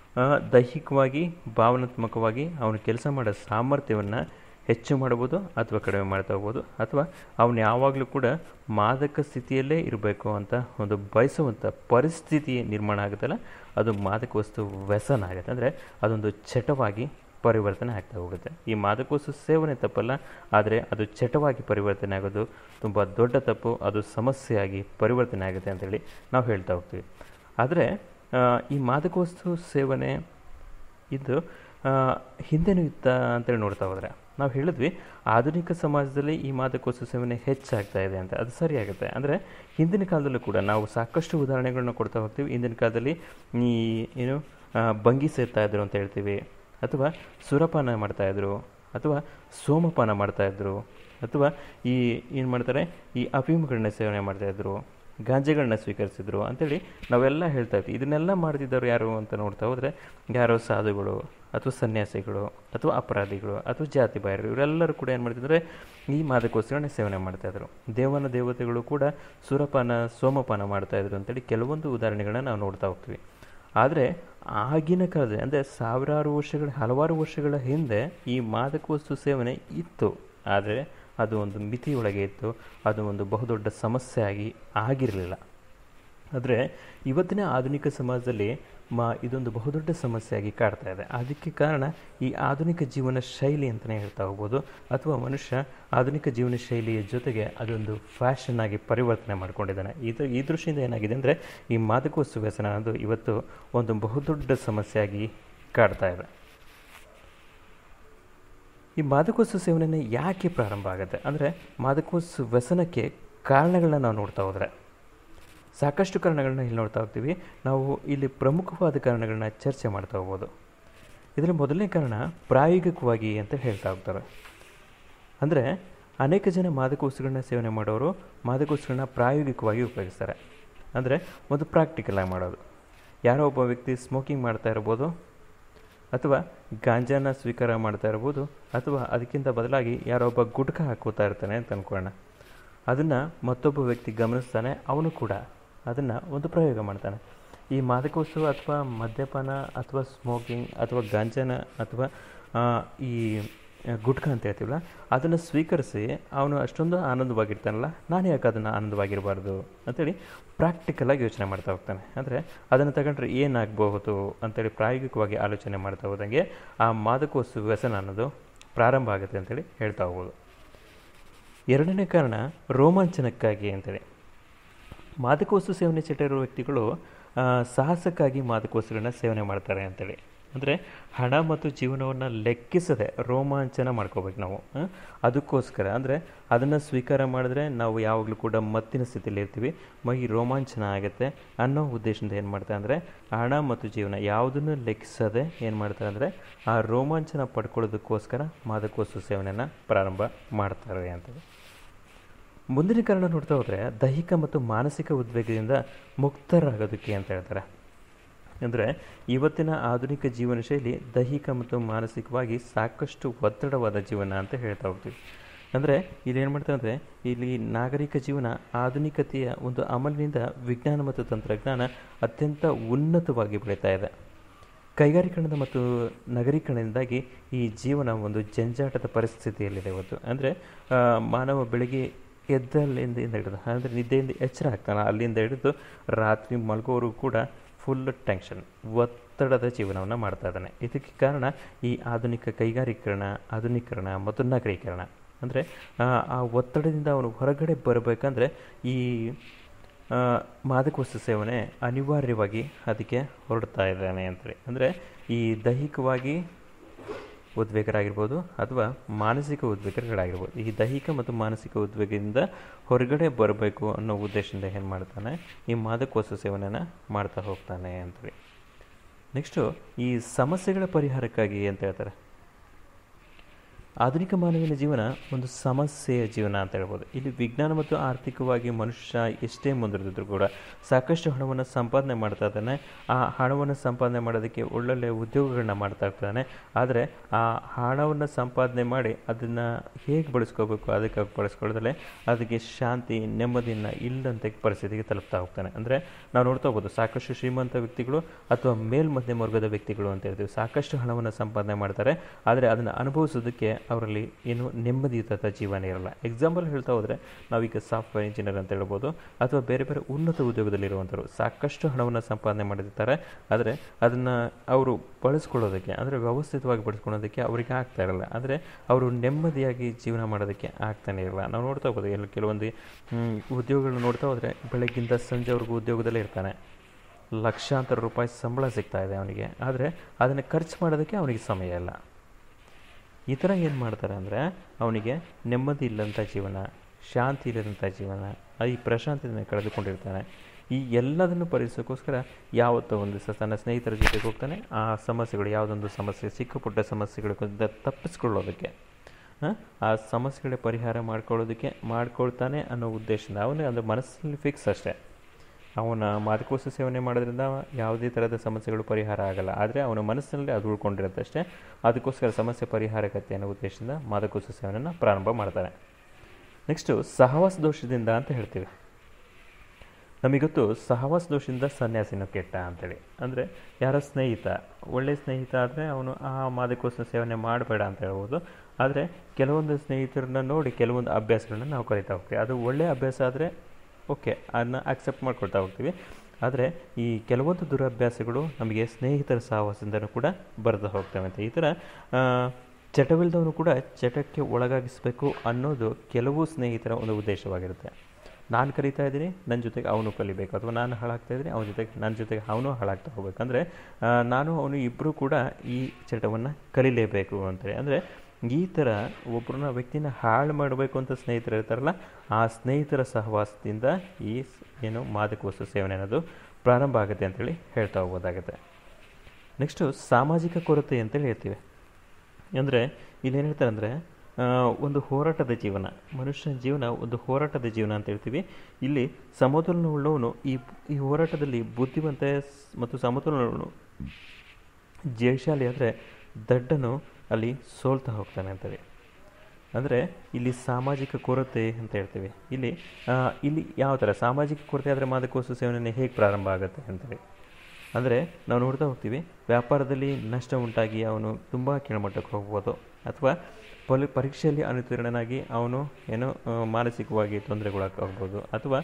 ದೈಹಿಕವಾಗಿ, ಭಾವನಾತ್ಮಕವಾಗಿ ಅವನು ಕೆಲಸ ಮಾಡೋ ಸಾಮರ್ಥ್ಯವನ್ನು ಹೆಚ್ಚು ಮಾಡ್ಬೋದು ಅಥವಾ ಕಡಿಮೆ ಮಾಡ್ತಾ ಹೋಗ್ಬೋದು, ಅಥವಾ ಅವನು ಯಾವಾಗಲೂ ಕೂಡ ಮಾದಕ ಸ್ಥಿತಿಯಲ್ಲೇ ಇರಬೇಕು ಅಂತ ಒಂದು ಬಯಸುವಂಥ ಪರಿಸ್ಥಿತಿ ನಿರ್ಮಾಣ ಆಗುತ್ತಲ್ಲ, ಅದು ಮಾದಕ ವಸ್ತು ವ್ಯಸನ ಆಗುತ್ತೆ. ಅಂದರೆ ಅದೊಂದು ಚಟವಾಗಿ ಪರಿವರ್ತನೆ ಆಗ್ತಾ ಹೋಗುತ್ತೆ. ಈ ಮಾದಕ ವಸ್ತು ಸೇವನೆ ತಪ್ಪಲ್ಲ, ಆದರೆ ಅದು ಚಟವಾಗಿ ಪರಿವರ್ತನೆ ಆಗೋದು ತುಂಬ ದೊಡ್ಡ ತಪ್ಪು, ಅದು ಸಮಸ್ಯೆಯಾಗಿ ಪರಿವರ್ತನೆ ಆಗುತ್ತೆ ಅಂತೇಳಿ ನಾವು ಹೇಳ್ತಾ ಹೋಗ್ತೀವಿ. ಆದರೆ ಈ ಮಾದಕ ವಸ್ತು ಸೇವನೆ ಇದು ಹಿಂದೆನೂ ಇತ್ತ ಅಂತೇಳಿ ನೋಡ್ತಾ ಹೋದರೆ ನಾವು ಹೇಳಿದ್ವಿ ಆಧುನಿಕ ಸಮಾಜದಲ್ಲಿ ಈ ಮಾದಕ ವಸ್ತು ಸೇವನೆ ಹೆಚ್ಚಾಗ್ತಾ ಇದೆ ಅಂತ. ಅದು ಸರಿಯಾಗುತ್ತೆ. ಅಂದರೆ ಹಿಂದಿನ ಕಾಲದಲ್ಲೂ ಕೂಡ ನಾವು ಸಾಕಷ್ಟು ಉದಾಹರಣೆಗಳನ್ನ ಕೊಡ್ತಾ ಹೋಗ್ತೀವಿ. ಹಿಂದಿನ ಕಾಲದಲ್ಲಿ ಈ ಏನು ಭಂಗಿ ಸೇರ್ತಾಯಿದ್ರು ಅಂತ ಹೇಳ್ತೀವಿ, ಅಥವಾ ಸುರಪಾನ ಮಾಡ್ತಾಯಿದ್ರು, ಅಥವಾ ಸೋಮಪಾನ ಮಾಡ್ತಾಯಿದ್ರು, ಅಥವಾ ಈ ಏನು ಮಾಡ್ತಾರೆ ಈ ಅಫೀಮ್ಗಳನ್ನ ಸೇವನೆ ಮಾಡ್ತಾಯಿದ್ರು, ಗಾಂಜೆಗಳನ್ನ ಸ್ವೀಕರಿಸಿದ್ರು ಅಂತೇಳಿ ನಾವೆಲ್ಲ ಹೇಳ್ತಾ ಇದ್ವಿ. ಇದನ್ನೆಲ್ಲ ಮಾಡ್ತಿದ್ದವರು ಯಾರು ಅಂತ ನೋಡ್ತಾ ಹೋದರೆ ಯಾರೋ ಸಾಧುಗಳು ಅಥವಾ ಸನ್ಯಾಸಿಗಳು ಅಥವಾ ಅಪರಾಧಿಗಳು ಅಥವಾ ಜಾತಿ ಬಾಯರು, ಇವರೆಲ್ಲರೂ ಕೂಡ ಏನು ಮಾಡ್ತಿದ್ದಾರೆ, ಈ ಮಾದಕ ವಸ್ತುಗಳನ್ನ ಸೇವನೆ ಮಾಡ್ತಾಯಿದ್ರು. ದೇವನ ದೇವತೆಗಳು ಕೂಡ ಸುರಪಾನ ಸೋಮಪಾನ ಮಾಡ್ತಾಯಿದ್ರು ಅಂತೇಳಿ ಕೆಲವೊಂದು ಉದಾಹರಣೆಗಳನ್ನ ನಾವು ನೋಡ್ತಾ ಹೋಗ್ತೀವಿ. ಆದರೆ ಆಗಿನ ಕಾಲದಲ್ಲಿ ಅಂದರೆ ಸಾವಿರಾರು ವರ್ಷಗಳ ಹಲವಾರು ವರ್ಷಗಳ ಹಿಂದೆ ಈ ಮಾದಕ ವಸ್ತು ಸೇವನೆ ಇತ್ತು, ಆದರೆ ಅದು ಒಂದು ಮಿತಿಯೊಳಗೆ ಇತ್ತು, ಅದು ಒಂದು ಬಹುದೊಡ್ಡ ಸಮಸ್ಯೆ ಆಗಿ ಆಗಿರಲಿಲ್ಲ. ಆದರೆ ಇವತ್ತಿನ ಆಧುನಿಕ ಸಮಾಜದಲ್ಲಿ ಮಾ ಇದೊಂದು ಬಹುದೊಡ್ಡ ಸಮಸ್ಯೆಯಾಗಿ ಕಾಡ್ತಾ ಇದೆ. ಅದಕ್ಕೆ ಕಾರಣ ಈ ಆಧುನಿಕ ಜೀವನ ಶೈಲಿ ಅಂತಲೇ ಹೇಳ್ತಾ ಹೋಗ್ಬೋದು, ಅಥವಾ ಮನುಷ್ಯ ಆಧುನಿಕ ಜೀವನ ಶೈಲಿಯ ಜೊತೆಗೆ ಅದೊಂದು ಫ್ಯಾಷನ್ ಆಗಿ ಪರಿವರ್ತನೆ ಮಾಡ್ಕೊಂಡಿದ್ದಾನೆ. ಇದು ಈ ದೃಷ್ಟಿಯಿಂದ ಏನಾಗಿದೆ ಅಂದರೆ ಈ ಮಾದಕ ವಸ್ತು ವ್ಯಸನ ಅನ್ನೋದು ಇವತ್ತು ಒಂದು ಬಹುದೊಡ್ಡ ಸಮಸ್ಯೆಯಾಗಿ ಕಾಡ್ತಾ ಇದೆ. ಈ ಮಾದಕ ವಸ್ತು ಸೇವನೆ ಯಾಕೆ ಪ್ರಾರಂಭ ಆಗುತ್ತೆ ಅಂದರೆ, ಮಾದಕ ವಸ್ತು ವ್ಯಸನಕ್ಕೆ ಕಾರಣಗಳನ್ನ ನಾವು ನೋಡ್ತಾ ಹೋದರೆ ಸಾಕಷ್ಟು ಕಾರಣಗಳನ್ನ ಇಲ್ಲಿ ನೋಡ್ತಾ ಹೋಗ್ತೀವಿ. ನಾವು ಇಲ್ಲಿ ಪ್ರಮುಖವಾದ ಕಾರಣಗಳನ್ನ ಚರ್ಚೆ ಮಾಡ್ತಾ ಹೋಗ್ಬೋದು. ಇದರಲ್ಲಿ ಮೊದಲನೇ ಕಾರಣ ಪ್ರಾಯೋಗಿಕವಾಗಿ ಅಂತ ಹೇಳ್ತಾ ಹೋಗ್ತಾರೆ. ಅಂದರೆ ಅನೇಕ ಜನ ಮಾದಕ ವಸ್ತುಗಳನ್ನ ಸೇವನೆ ಮಾಡೋರು ಮಾದಕ ವಸ್ತುಗಳನ್ನ ಪ್ರಾಯೋಗಿಕವಾಗಿ ಉಪಯೋಗಿಸ್ತಾರೆ. ಅಂದರೆ ಒಂದು ಪ್ರಾಕ್ಟಿಕಲ್ ಆಗಿ ಮಾಡೋದು. ಯಾರೋ ಒಬ್ಬ ವ್ಯಕ್ತಿ ಸ್ಮೋಕಿಂಗ್ ಮಾಡ್ತಾ ಇರ್ಬೋದು, ಅಥವಾ ಗಾಂಜಾನ ಸ್ವೀಕಾರ ಮಾಡ್ತಾ ಇರ್ಬೋದು, ಅಥವಾ ಅದಕ್ಕಿಂತ ಬದಲಾಗಿ ಯಾರೋ ಒಬ್ಬ ಗುಟ್ಕಾ ಹಾಕೋತಾ ಇರ್ತಾನೆ ಅಂತ ಅಂದ್ಕೊಳ್ಳೋಣ. ಅದನ್ನು ಮತ್ತೊಬ್ಬ ವ್ಯಕ್ತಿ ಗಮನಿಸ್ತಾನೆ, ಅವನು ಕೂಡ ಅದನ್ನು ಒಂದು ಪ್ರಯೋಗ ಮಾಡ್ತಾನೆ. ಈ ಮಾದಕ ವಸ್ತು ಅಥವಾ ಮದ್ಯಪಾನ ಅಥವಾ ಸ್ಮೋಕಿಂಗ್ ಅಥವಾ ಗಾಂಜಾನ ಅಥವಾ ಈ ಗುಟ್ಕಾ ಅಂತ ಹೇಳ್ತೀವಲ್ಲ, ಅದನ್ನು ಸ್ವೀಕರಿಸಿ ಅವನು ಅಷ್ಟೊಂದು ಆನಂದವಾಗಿರ್ತಾನಲ್ಲ, ನಾನು ಯಾಕೆ ಅದನ್ನು ಆನಂದವಾಗಿರಬಾರ್ದು ಅಂತೇಳಿ ಪ್ರಾಕ್ಟಿಕಲಾಗಿ ಯೋಚನೆ ಮಾಡ್ತಾ ಹೋಗ್ತಾನೆ. ಅಂದರೆ ಅದನ್ನು ತಗೊಂಡ್ರೆ ಏನಾಗಬಹುದು ಅಂತೇಳಿ ಪ್ರಾಯೋಗಿಕವಾಗಿ ಆಲೋಚನೆ ಮಾಡ್ತಾ ಹೋದಂಗೆ ಆ ಮಾದಕ ವಸ್ತು ವ್ಯಸನ ಅನ್ನೋದು ಪ್ರಾರಂಭ ಆಗುತ್ತೆ ಅಂತೇಳಿ ಹೇಳ್ತಾ ಹೋಗ್ಬೋದು. ಎರಡನೇ ಕಾರಣ ರೋಮಾಂಚನಕ್ಕಾಗಿ ಅಂತೇಳಿ. ಮಾದಕ ವಸ್ತು ಸೇವನೆ ಚಟ ಇರುವ ವ್ಯಕ್ತಿಗಳು ಸಾಹಸಕ್ಕಾಗಿ ಮಾದಕ ವಸ್ತುಗಳನ್ನ ಸೇವನೆ ಮಾಡ್ತಾರೆ ಅಂತೇಳಿ. ಅಂದರೆ ಹಣ ಮತ್ತು ಜೀವನವನ್ನು ಲೆಕ್ಕಿಸದೆ ರೋಮಾಂಚನ ಮಾಡ್ಕೋಬೇಕು ನಾವು. ಅದಕ್ಕೋಸ್ಕರ ಅಂದರೆ ಅದನ್ನು ಸ್ವೀಕಾರ ಮಾಡಿದ್ರೆ ನಾವು ಯಾವಾಗಲೂ ಕೂಡ ಮತ್ತಿನ ಸ್ಥಿತಿಯಲ್ಲಿ ಇರ್ತೀವಿ, ಮೈ ರೋಮಾಂಚನ ಆಗುತ್ತೆ ಅನ್ನೋ ಉದ್ದೇಶದಿಂದ ಏನು ಮಾಡ್ತಾರೆ ಅಂದರೆ ಹಣ ಮತ್ತು ಜೀವನ ಯಾವುದನ್ನು ಲೆಕ್ಕಿಸದೆ ಏನು ಮಾಡ್ತಾರೆ ಅಂದರೆ ಆ ರೋಮಾಂಚನ ಪಡ್ಕೊಳ್ಳೋದಕ್ಕೋಸ್ಕರ ಮಾದಕ ವಸ್ತು ಸೇವನೆಯನ್ನು ಪ್ರಾರಂಭ ಮಾಡ್ತಾರೆ ಅಂತೇಳಿ. ಮುಂದಿನ ಕಾರಣ ನೋಡ್ತಾ ಹೋದರೆ ದೈಹಿಕ ಮತ್ತು ಮಾನಸಿಕ ಉದ್ವೇಗದಿಂದ ಮುಕ್ತರಾಗೋದಕ್ಕೆ ಅಂತ ಹೇಳ್ತಾರೆ. ಅಂದರೆ ಇವತ್ತಿನ ಆಧುನಿಕ ಜೀವನ ಶೈಲಿ ದೈಹಿಕ ಮತ್ತು ಮಾನಸಿಕವಾಗಿ ಸಾಕಷ್ಟು ಒತ್ತಡವಾದ ಜೀವನ ಅಂತ ಹೇಳ್ತಾ ಹೋಗ್ತೀವಿ. ಅಂದರೆ ಇಲ್ಲಿ ಏನು ಮಾಡ್ತಾರೆ ಅಂದರೆ ಇಲ್ಲಿ ನಾಗರಿಕ ಜೀವನ ಆಧುನಿಕತೆಯ ಒಂದು ಅಮಲಿನಿಂದ ವಿಜ್ಞಾನ ಮತ್ತು ತಂತ್ರಜ್ಞಾನ ಅತ್ಯಂತ ಉನ್ನತವಾಗಿ ಬೆಳೀತಾ ಇದೆ. ಕೈಗಾರಿಕರಣದ ಮತ್ತು ನಗರೀಕರಣದಿಂದಾಗಿ ಈ ಜೀವನ ಒಂದು ಜಂಜಾಟದ ಪರಿಸ್ಥಿತಿಯಲ್ಲಿದೆ ಇವತ್ತು. ಅಂದರೆ ಮಾನವ ಬೆಳಗ್ಗೆ ಎದ್ದಲ್ಲಿಂದ ಹಿಡಿದು ಅಂದರೆ ನಿದ್ದೆಯಿಂದ ಎಚ್ಚರ ಆಗ್ತಾನೆ, ಅಲ್ಲಿಂದ ಹಿಡಿದು ರಾತ್ರಿ ಮಲಗೋರು ಕೂಡ ಫುಲ್ ಟೆನ್ಷನ್, ಒತ್ತಡದ ಜೀವನವನ್ನು ಮಾಡ್ತಾ ಇದ್ದಾನೆ. ಇದಕ್ಕೆ ಕಾರಣ ಈ ಆಧುನಿಕ ಕೈಗಾರೀಕರಣ, ಆಧುನೀಕರಣ ಮತ್ತು ನಗರೀಕರಣ. ಅಂದರೆ ಆ ಒತ್ತಡದಿಂದ ಅವನು ಹೊರಗಡೆ ಬರಬೇಕಂದ್ರೆ ಈ ಮಾದಕ ವಸ್ತು ಸೇವನೆ ಅನಿವಾರ್ಯವಾಗಿ ಅದಕ್ಕೆ ಹೊರಡ್ತಾ ಇದ್ದಾನೆ ಅಂತೇಳಿ. ಅಂದರೆ ಈ ದೈಹಿಕವಾಗಿ ಉದ್ವೇಗರಾಗಿರ್ಬೋದು ಅಥವಾ ಮಾನಸಿಕ ಉದ್ವೇಗಗಳಾಗಿರ್ಬೋದು, ಈ ದೈಹಿಕ ಮತ್ತು ಮಾನಸಿಕ ಉದ್ವೇಗದಿಂದ ಹೊರಗಡೆ ಬರಬೇಕು ಅನ್ನೋ ಉದ್ದೇಶದಿಂದ ಏನು ಮಾಡ್ತಾನೆ ಈ ಮಾದಕ ವಸ್ತು ಸೇವನೆಯನ್ನು ಮಾಡ್ತಾ ಹೋಗ್ತಾನೆ ಅಂತೇಳಿ. ನೆಕ್ಸ್ಟು ಈ ಸಮಸ್ಯೆಗಳ ಪರಿಹಾರಕ್ಕಾಗಿ ಅಂತ ಹೇಳ್ತಾರೆ. ಆಧುನಿಕ ಮಾನವನ ಜೀವನ ಒಂದು ಸಮಸ್ಯೆಯ ಜೀವನ ಅಂತ ಹೇಳ್ಬೋದು. ಇಲ್ಲಿ ವಿಜ್ಞಾನ ಮತ್ತು ಆರ್ಥಿಕವಾಗಿ ಮನುಷ್ಯ ಎಷ್ಟೇ ಮುಂದುವರೆದಿದ್ರು ಕೂಡ ಸಾಕಷ್ಟು ಹಣವನ್ನು ಸಂಪಾದನೆ ಮಾಡ್ತಾ ಇದ್ದಾನೆ. ಆ ಹಣವನ್ನು ಸಂಪಾದನೆ ಮಾಡೋದಕ್ಕೆ ಒಳ್ಳೊಳ್ಳೆಯ ಉದ್ಯೋಗಗಳನ್ನ ಮಾಡ್ತಾ ಇರ್ತಾನೆ. ಆದರೆ ಆ ಹಣವನ್ನು ಸಂಪಾದನೆ ಮಾಡಿ ಅದನ್ನು ಹೇಗೆ ಬಳಸ್ಕೋಬೇಕು ಅದಕ್ಕಾಗಿ ಬಳಸ್ಕೊಳ್ಳೋದಲ್ಲೇ ಅದಕ್ಕೆ ಶಾಂತಿ ನೆಮ್ಮದಿಯನ್ನು ಇಲ್ಲದಂತೆ ಪರಿಸ್ಥಿತಿಗೆ ತಲುಪ್ತಾ ಹೋಗ್ತಾನೆ. ಅಂದರೆ ನಾವು ನೋಡ್ತಾ ಹೋಗ್ಬೋದು ಸಾಕಷ್ಟು ಶ್ರೀಮಂತ ವ್ಯಕ್ತಿಗಳು ಅಥವಾ ಮೇಲ್ಮಧ್ಯಮ ವರ್ಗದ ವ್ಯಕ್ತಿಗಳು ಅಂತ ಹೇಳ್ತೀವಿ, ಸಾಕಷ್ಟು ಹಣವನ್ನು ಸಂಪಾದನೆ ಮಾಡ್ತಾರೆ, ಆದರೆ ಅದನ್ನು ಅನುಭವಿಸೋದಕ್ಕೆ ಅವರಲ್ಲಿ ಏನು ನೆಮ್ಮದಿಯುತ ಜೀವನ ಇರಲ್ಲ. ಎಕ್ಸಾಂಪಲ್ ಹೇಳ್ತಾ ಹೋದರೆ ನಾವೀಗ ಸಾಫ್ಟ್ವೇರ್ ಇಂಜಿನಿಯರ್ ಅಂತ ಹೇಳ್ಬೋದು, ಅಥವಾ ಬೇರೆ ಬೇರೆ ಉನ್ನತ ಉದ್ಯೋಗದಲ್ಲಿರುವಂಥವ್ರು ಸಾಕಷ್ಟು ಹಣವನ್ನು ಸಂಪಾದನೆ ಮಾಡಿರ್ತಾರೆ, ಆದರೆ ಅದನ್ನು ಅವರು ಬಳಸ್ಕೊಳ್ಳೋದಕ್ಕೆ ಅಂದರೆ ವ್ಯವಸ್ಥಿತವಾಗಿ ಬಳಸ್ಕೊಳ್ಳೋದಕ್ಕೆ ಅವರಿಗೆ ಆಗ್ತಾ ಇರಲ್ಲ. ಅಂದರೆ ಅವರು ನೆಮ್ಮದಿಯಾಗಿ ಜೀವನ ಮಾಡೋದಕ್ಕೆ ಆಗ್ತಾನೆ ಇರಲ್ಲ. ನಾವು ನೋಡ್ತಾ ಹೋಗೋದು ಎಲ್ಲ ಕೆಲವೊಂದು ಉದ್ಯೋಗಗಳು ನೋಡ್ತಾ ಹೋದರೆ ಬೆಳಗ್ಗಿಂದ ಸಂಜೆವರೆಗೂ ಉದ್ಯೋಗದಲ್ಲೇ ಇರ್ತಾನೆ, ಲಕ್ಷಾಂತರ ರೂಪಾಯಿ ಸಂಬಳ ಸಿಗ್ತಾ ಇದೆ ಅವನಿಗೆ, ಆದರೆ ಅದನ್ನು ಖರ್ಚು ಮಾಡೋದಕ್ಕೆ ಅವನಿಗೆ ಸಮಯ ಇಲ್ಲ. ಈ ಥರ ಏನು ಮಾಡ್ತಾರೆ ಅಂದರೆ ಅವನಿಗೆ ನೆಮ್ಮದಿ ಇಲ್ಲಂಥ ಜೀವನ, ಶಾಂತಿ ಇಲ್ಲದಂಥ ಜೀವನ, ಈ ಪ್ರಶಾಂತಿಯನ್ನು ಕಳೆದುಕೊಂಡಿರ್ತಾನೆ. ಈ ಎಲ್ಲದನ್ನು ಪರಿಸೋಕ್ಕೋಸ್ಕರ ಯಾವತ್ತೋ ಒಂದು ದಿವಸ ತನ್ನ ಸ್ನೇಹಿತರ ಜೊತೆಗೆ ಹೋಗ್ತಾನೆ. ಆ ಸಮಸ್ಯೆಗಳು ಯಾವುದೊಂದು ಸಮಸ್ಯೆ ಚಿಕ್ಕ ಪುಟ್ಟ ಸಮಸ್ಯೆಗಳಿಂದ ತಪ್ಪಿಸ್ಕೊಳ್ಳೋದಕ್ಕೆ, ಆ ಸಮಸ್ಯೆಗಳ ಪರಿಹಾರ ಮಾಡ್ಕೊಳ್ಳೋದಕ್ಕೆ ಮಾಡ್ಕೊಳ್ತಾನೆ ಅನ್ನೋ ಉದ್ದೇಶದಿಂದ ಅವನೇ ಅಂದರೆ ಮನಸ್ಸಲ್ಲಿ ಫಿಕ್ಸ್ ಅಷ್ಟೇ. ಅವನ ಮಾದಕ ವಸ್ತು ಸೇವನೆ ಮಾಡೋದ್ರಿಂದ ಯಾವುದೇ ಥರದ ಸಮಸ್ಯೆಗಳು ಪರಿಹಾರ ಆಗಲ್ಲ, ಆದರೆ ಅವನ ಮನಸ್ಸಿನಲ್ಲಿ ಅದು ಉಳ್ಕೊಂಡಿರುತ್ತೆ ಅಷ್ಟೇ. ಅದಕ್ಕೋಸ್ಕರ ಸಮಸ್ಯೆ ಪರಿಹಾರಕತೆ ಅನ್ನೋ ಉದ್ದೇಶದಿಂದ ಮಾದಕ ವಸ್ತು ಸೇವನೆಯನ್ನು ಪ್ರಾರಂಭ ಮಾಡ್ತಾರೆ. ನೆಕ್ಸ್ಟು ಸಹವಾಸ ದೋಷದಿಂದ ಅಂತ ಹೇಳ್ತೀವಿ. ನಮಗೊತ್ತು ಸಹವಾಸ ದೋಷದಿಂದ ಸನ್ಯಾಸಿನೂ ಕೆಟ್ಟ ಅಂತೇಳಿ. ಅಂದರೆ ಯಾರೋ ಸ್ನೇಹಿತ ಒಳ್ಳೆಯ ಸ್ನೇಹಿತ ಆದರೆ ಅವನು ಆ ಮಾದಕ ವಸ್ತು ಸೇವನೆ ಮಾಡಬೇಡ ಅಂತ ಹೇಳ್ಬೋದು. ಆದರೆ ಕೆಲವೊಂದು ಸ್ನೇಹಿತರನ್ನ ನೋಡಿ ಕೆಲವೊಂದು ಅಭ್ಯಾಸಗಳನ್ನ ನಾವು ಕಲಿತಾ ಹೋಗ್ತೀವಿ. ಅದು ಒಳ್ಳೆಯ ಅಭ್ಯಾಸ ಆದರೆ ಓಕೆ ಅದನ್ನ ಅಕ್ಸೆಪ್ಟ್ ಮಾಡ್ಕೊಳ್ತಾ ಹೋಗ್ತೀವಿ. ಆದರೆ ಈ ಕೆಲವೊಂದು ದುರಭ್ಯಾಸಗಳು ನಮಗೆ ಸ್ನೇಹಿತರ ಸಹವಾಸದಿಂದನೂ ಕೂಡ ಬರೆದು ಹೋಗ್ತವೆ ಅಂತ. ಈ ಥರ ಚಟವಿಲ್ಲದವನು ಕೂಡ ಚಟಕ್ಕೆ ಒಳಗಾಗಿಸಬೇಕು ಅನ್ನೋದು ಕೆಲವು ಸ್ನೇಹಿತರ ಒಂದು ಉದ್ದೇಶವಾಗಿರುತ್ತೆ. ನಾನು ಕಲಿತಾ ಇದ್ದೀನಿ, ನನ್ನ ಜೊತೆಗೆ ಅವನು ಕಲಿಬೇಕು, ಅಥವಾ ನಾನು ಹಾಳಾಗ್ತಾ ಇದ್ದೀನಿ ಅವನ ಜೊತೆಗೆ ನನ್ನ ಜೊತೆಗೆ ಅವನು ಹಾಳಾಗ್ತಾ ಹೋಗ್ಬೇಕಂದ್ರೆ ನಾನು ಅವನು ಇಬ್ಬರು ಕೂಡ ಈ ಚಟವನ್ನು ಕಲಿಲೇಬೇಕು ಅಂತೇಳಿ. ಅಂದರೆ ಈ ಥರ ಒಬ್ಬರನ್ನ ವ್ಯಕ್ತಿನ ಹಾಳು ಮಾಡಬೇಕು ಅಂತ ಸ್ನೇಹಿತರು ಇರ್ತಾರಲ್ಲ, ಆ ಸ್ನೇಹಿತರ ಸಹವಾಸದಿಂದ ಈ ಏನು ಮಾದಕ ವಸ್ತು ಸೇವನೆ ಅನ್ನೋದು ಪ್ರಾರಂಭ ಆಗುತ್ತೆ ಅಂತೇಳಿ ಹೇಳ್ತಾ ಹೋಗ್ಬೋದಾಗುತ್ತೆ. ನೆಕ್ಸ್ಟು ಸಾಮಾಜಿಕ ಕೊರತೆ ಅಂತೇಳಿ ಹೇಳ್ತೀವಿ. ಅಂದರೆ ಇಲ್ಲೇನು ಹೇಳ್ತಾರೆ ಅಂದರೆ ಒಂದು ಹೋರಾಟದ ಜೀವನ, ಮನುಷ್ಯನ ಜೀವನ ಒಂದು ಹೋರಾಟದ ಜೀವನ ಅಂತ ಹೇಳ್ತೀವಿ. ಇಲ್ಲಿ ಸಮತೋಲನವುಳ್ಳವನು ಈ ಈ ಹೋರಾಟದಲ್ಲಿ ಬುದ್ಧಿವಂತ ಮತ್ತು ಸಮತೋಲನವನ್ನು ಜಯಶಾಲಿ ಆದರೆ ದಡ್ಡನು ಅಲ್ಲಿ ಸೋಲ್ತಾ ಹೋಗ್ತಾನೆ ಅಂತೇಳಿ. ಅಂದರೆ ಇಲ್ಲಿ ಸಾಮಾಜಿಕ ಕೊರತೆ ಅಂತ ಹೇಳ್ತೀವಿ. ಇಲ್ಲಿ ಇಲ್ಲಿ ಯಾವ ಥರ ಸಾಮಾಜಿಕ ಕೊರತೆ ಆದರೆ ಮಾದಕ ವಸ್ತು ಸೇವನೆ ಹೇಗೆ ಪ್ರಾರಂಭ ಆಗುತ್ತೆ ಅಂತೇಳಿ ಅಂದರೆ ನಾವು ನೋಡ್ತಾ ಹೋಗ್ತೀವಿ. ವ್ಯಾಪಾರದಲ್ಲಿ ನಷ್ಟ ಉಂಟಾಗಿ ಅವನು ತುಂಬ ಕೆಳಮಟ್ಟಕ್ಕೆ ಹೋಗ್ಬೋದು, ಅಥವಾ ಪಲಿ ಪರೀಕ್ಷೆಯಲ್ಲಿ ಅನುತ್ತೀರ್ಣನಾಗಿ ಅವನು ಏನೋ ಮಾನಸಿಕವಾಗಿ ತೊಂದರೆಗೊಳಗಾಗ್ಬೋದು, ಅಥವಾ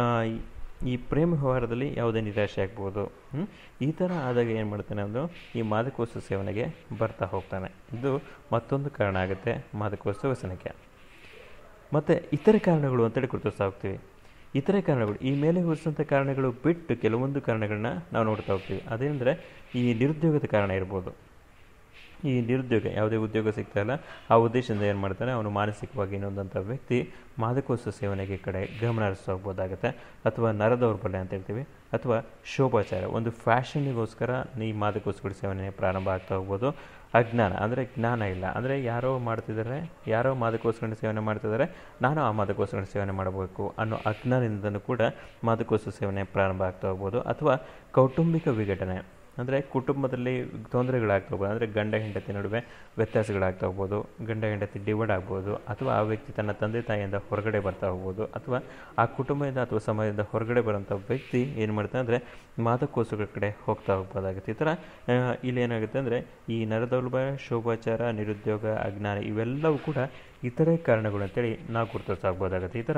ಈ ಪ್ರೇಮ ವ್ಯವಹಾರದಲ್ಲಿ ಯಾವುದೇ ನಿರಾಶೆ ಆಗ್ಬೋದು. ಈ ಥರ ಆದಾಗ ಏನು ಮಾಡ್ತಾನೆ ಅಂದರೆ ಈ ಮಾದಕ ವಸ್ತು ಸೇವನೆಗೆ ಬರ್ತಾ ಹೋಗ್ತಾನೆ. ಇದು ಮತ್ತೊಂದು ಕಾರಣ ಆಗುತ್ತೆ ಮಾದಕ ವಸ್ತು ವ್ಯಸನಕ್ಕೆ. ಮತ್ತು ಇತರೆ ಕಾರಣಗಳು ಅಂತೇಳಿ ಗುರುತಿಸ್ತಾ ಹೋಗ್ತೀವಿ. ಇತರೆ ಕಾರಣಗಳು ಈ ಮೇಲೆ ವಿವರಿಸಿದಂಥ ಕಾರಣಗಳು ಬಿಟ್ಟು ಕೆಲವೊಂದು ಕಾರಣಗಳನ್ನ ನಾವು ನೋಡ್ತಾ ಹೋಗ್ತೀವಿ. ಅದೇನೆಂದರೆ ಈ ನಿರುದ್ಯೋಗದ ಕಾರಣ ಇರ್ಬೋದು. ಈ ನಿರುದ್ಯೋಗ, ಯಾವುದೇ ಉದ್ಯೋಗ ಸಿಗ್ತಾಯಿಲ್ಲ, ಆ ಉದ್ದೇಶದಿಂದ ಏನು ಮಾಡ್ತಾನೆ ಅವನು ಮಾನಸಿಕವಾಗಿ ಇನ್ನೊಂದಂಥ ವ್ಯಕ್ತಿ ಮಾದಕ ವಸ್ತು ಸೇವನೆಗೆ ಕಡೆ ಗಮನ ಹರಿಸ್ತಾ ಹೋಗ್ಬೋದಾಗುತ್ತೆ. ಅಥವಾ ನರದೌರ್ಬಲ್ಯ ಅಂತ ಹೇಳ್ತೀವಿ, ಅಥವಾ ಶೋಭಾಚಾರ, ಒಂದು ಫ್ಯಾಷನ್ನಿಗೋಸ್ಕರ ಈ ಮಾದಕ ವಸ್ತುಗಳ ಸೇವನೆ ಪ್ರಾರಂಭ ಆಗ್ತಾ ಹೋಗ್ಬೋದು. ಅಜ್ಞಾನ ಅಂದರೆ ಜ್ಞಾನ ಇಲ್ಲ, ಅಂದರೆ ಯಾರೋ ಮಾಡ್ತಿದ್ದಾರೆ, ಯಾರೋ ಮಾದಕ ವಸ್ತುಗಳ ಸೇವನೆ ಮಾಡ್ತಿದ್ದಾರೆ, ನಾನು ಆ ಮಾದಕ ವಸ್ತುಗಳ ಸೇವನೆ ಮಾಡಬೇಕು ಅನ್ನೋ ಅಜ್ಞಾನದಿಂದನೂ ಕೂಡ ಮಾದಕ ವಸ್ತು ಸೇವನೆ ಪ್ರಾರಂಭ ಆಗ್ತಾ ಹೋಗ್ಬೋದು. ಅಥವಾ ಕೌಟುಂಬಿಕ ವಿಘಟನೆ, ಅಂದರೆ ಕುಟುಂಬದಲ್ಲಿ ತೊಂದರೆಗಳಾಗ್ತಾ ಹೋಗ್ಬೋದು, ಅಂದರೆ ಗಂಡ ಹೆಂಡತಿ ನಡುವೆ ವ್ಯತ್ಯಾಸಗಳಾಗ್ತಾ ಹೋಗ್ಬೋದು, ಗಂಡ ಹೆಂಡತಿ ಡಿವೈಡ್ ಆಗ್ಬೋದು, ಅಥವಾ ಆ ವ್ಯಕ್ತಿ ತನ್ನ ತಂದೆ ತಾಯಿಯಿಂದ ಹೊರಗಡೆ ಬರ್ತಾ ಹೋಗ್ಬೋದು, ಅಥವಾ ಆ ಕುಟುಂಬದಿಂದ ಅಥವಾ ಸಮಾಜದಿಂದ ಹೊರಗಡೆ ಬರೋಂಥ ವ್ಯಕ್ತಿ ಏನು ಮಾಡ್ತಾನೆ ಅಂದರೆ ಮಾದಕ ವಸ್ತುಗಳ ಕಡೆ ಹೋಗ್ತಾ ಹೋಗ್ಬೋದಾಗುತ್ತೆ. ಈ ಥರ ಇಲ್ಲಿ ಏನಾಗುತ್ತೆ ಅಂದರೆ ಈ ನರದೌರ್ಬಲ್ಯ, ಶೋಭಾಚಾರ, ನಿರುದ್ಯೋಗ, ಅಜ್ಞಾನ ಇವೆಲ್ಲವೂ ಕೂಡ ಇತರೆ ಕಾರಣಗಳು ಅಂತೇಳಿ ನಾವು ಗುರುತಿಸಾಗ್ಬೋದಾಗುತ್ತೆ. ಈ ಥರ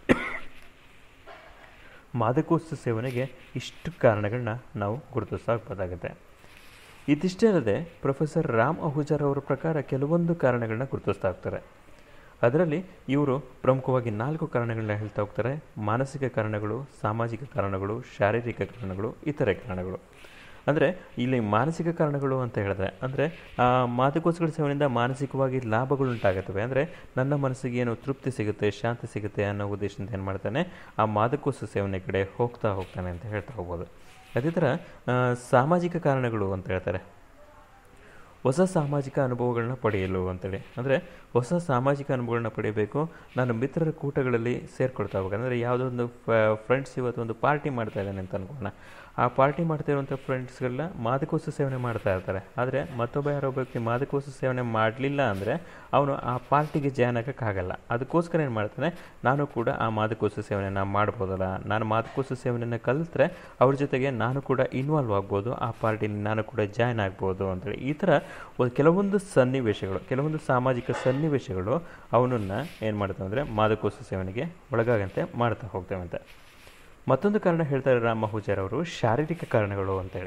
ಮಾದಕೋಸ್ತು ಸೇವನೆಗೆ ಇಷ್ಟು ಕಾರಣಗಳನ್ನ ನಾವು ಗುರುತಿಸಾಗ್ಬೋದಾಗುತ್ತೆ. ಇದಿಷ್ಟೇ ಅಲ್ಲದೆ ಪ್ರೊಫೆಸರ್ ರಾಮ್ ಅಹುಜಾರ್ ಅವರ ಪ್ರಕಾರ ಕೆಲವೊಂದು ಕಾರಣಗಳನ್ನ ಗುರುತಿಸ್ತಾ ಹೋಗ್ತಾರೆ. ಅದರಲ್ಲಿ ಇವರು ಪ್ರಮುಖವಾಗಿ ನಾಲ್ಕು ಕಾರಣಗಳನ್ನ ಹೇಳ್ತಾ ಹೋಗ್ತಾರೆ. ಮಾನಸಿಕ ಕಾರಣಗಳು, ಸಾಮಾಜಿಕ ಕಾರಣಗಳು, ಶಾರೀರಿಕ ಕಾರಣಗಳು, ಇತರೆ ಕಾರಣಗಳು. ಅಂದರೆ ಇಲ್ಲಿ ಮಾನಸಿಕ ಕಾರಣಗಳು ಅಂತ ಹೇಳಿದ್ರೆ ಅಂದರೆ ಮಾದಕೋಸ್ಗಳ ಸೇವನೆಯಿಂದ ಮಾನಸಿಕವಾಗಿ ಲಾಭಗಳುಂಟಾಗುತ್ತವೆ. ಅಂದರೆ ನನ್ನ ಮನಸ್ಸಿಗೆ ಏನು ತೃಪ್ತಿ ಸಿಗುತ್ತೆ, ಶಾಂತಿ ಸಿಗುತ್ತೆ ಅನ್ನೋ ಉದ್ದೇಶದಿಂದ ಏನು ಮಾಡ್ತಾನೆ ಆ ಮಾದಕೋಸ್ತು ಸೇವನೆ ಕಡೆ ಹೋಗ್ತಾ ಹೋಗ್ತಾನೆ ಅಂತ ಹೇಳ್ತಾ ಹೋಗ್ಬೋದು. ಅದೇ ಥರ ಸಾಮಾಜಿಕ ಕಾರಣಗಳು ಅಂತ ಹೇಳ್ತಾರೆ. ಹೊಸ ಸಾಮಾಜಿಕ ಅನುಭವಗಳನ್ನ ಪಡೆಯಲು ಅಂತೇಳಿ, ಅಂದರೆ ಹೊಸ ಸಾಮಾಜಿಕ ಅನುಭವಗಳನ್ನ ಪಡೆಯಬೇಕು. ನಾನು ಮಿತ್ರರ ಕೂಟಗಳಲ್ಲಿ ಸೇರ್ಕೊಳ್ತಾ ಹೋಗ್ಬೇಕು. ಅಂದರೆ ಯಾವುದೋ ಒಂದು ಫ್ರೆಂಡ್ಸ್ ಇವತ್ತು ಒಂದು ಪಾರ್ಟಿ ಮಾಡ್ತಾ ಇದ್ದಾನೆ ಅಂತ ಅನ್ಕೋಣ. ಆ ಪಾರ್ಟಿ ಮಾಡ್ತಾ ಇರುವಂಥ ಫ್ರೆಂಡ್ಸ್ಗಳನ್ನ ಮಾದಕೋಸ್ತು ಸೇವನೆ ಮಾಡ್ತಾ ಇರ್ತಾರೆ. ಆದರೆ ಮತ್ತೊಬ್ಬ ಯಾರೋ ವ್ಯಕ್ತಿ ಮಾದಕೋಸ್ತು ಸೇವನೆ ಮಾಡಲಿಲ್ಲ ಅಂದರೆ ಅವನು ಆ ಪಾರ್ಟಿಗೆ ಜಾಯ್ನ್ ಆಗೋಕ್ಕಾಗಲ್ಲ. ಅದಕ್ಕೋಸ್ಕರ ಏನು ಮಾಡ್ತಾನೆ, ನಾನು ಕೂಡ ಆ ಮಾದಕೋಸ್ತು ಸೇವನೆಯನ್ನು ಮಾಡ್ಬೋದಲ್ಲ, ನಾನು ಮಾದಕೋಸ್ತು ಸೇವನೆಯನ್ನು ಕಲಿತ್ರೆ ಅವ್ರ ಜೊತೆಗೆ ನಾನು ಕೂಡ ಇನ್ವಾಲ್ವ್ ಆಗ್ಬೋದು, ಆ ಪಾರ್ಟಿಲಿ ನಾನು ಕೂಡ ಜಾಯ್ನ್ ಆಗ್ಬೋದು ಅಂತೇಳಿ. ಈ ಥರ ಒಂದು ಕೆಲವೊಂದು ಸನ್ನಿವೇಶಗಳು, ಕೆಲವೊಂದು ಸಾಮಾಜಿಕ ಸನ್ನಿವೇಶಗಳು ಅವನನ್ನು ಏನು ಮಾಡ್ತಾವೆ ಅಂದರೆ ಮಾದಕೋಸ್ತು ಸೇವನೆಗೆ ಒಳಗಾಗಂತೆ ಮಾಡ್ತಾ ಹೋಗ್ತೇವಂತೆ. ಮತ್ತೊಂದು ಕಾರಣ ಹೇಳ್ತಾರೆ ರಾಮ್ ಅಹುಜಾರ್ ಅವರು, ಶಾರೀರಿಕ ಕಾರಣಗಳು ಅಂತೇಳಿ.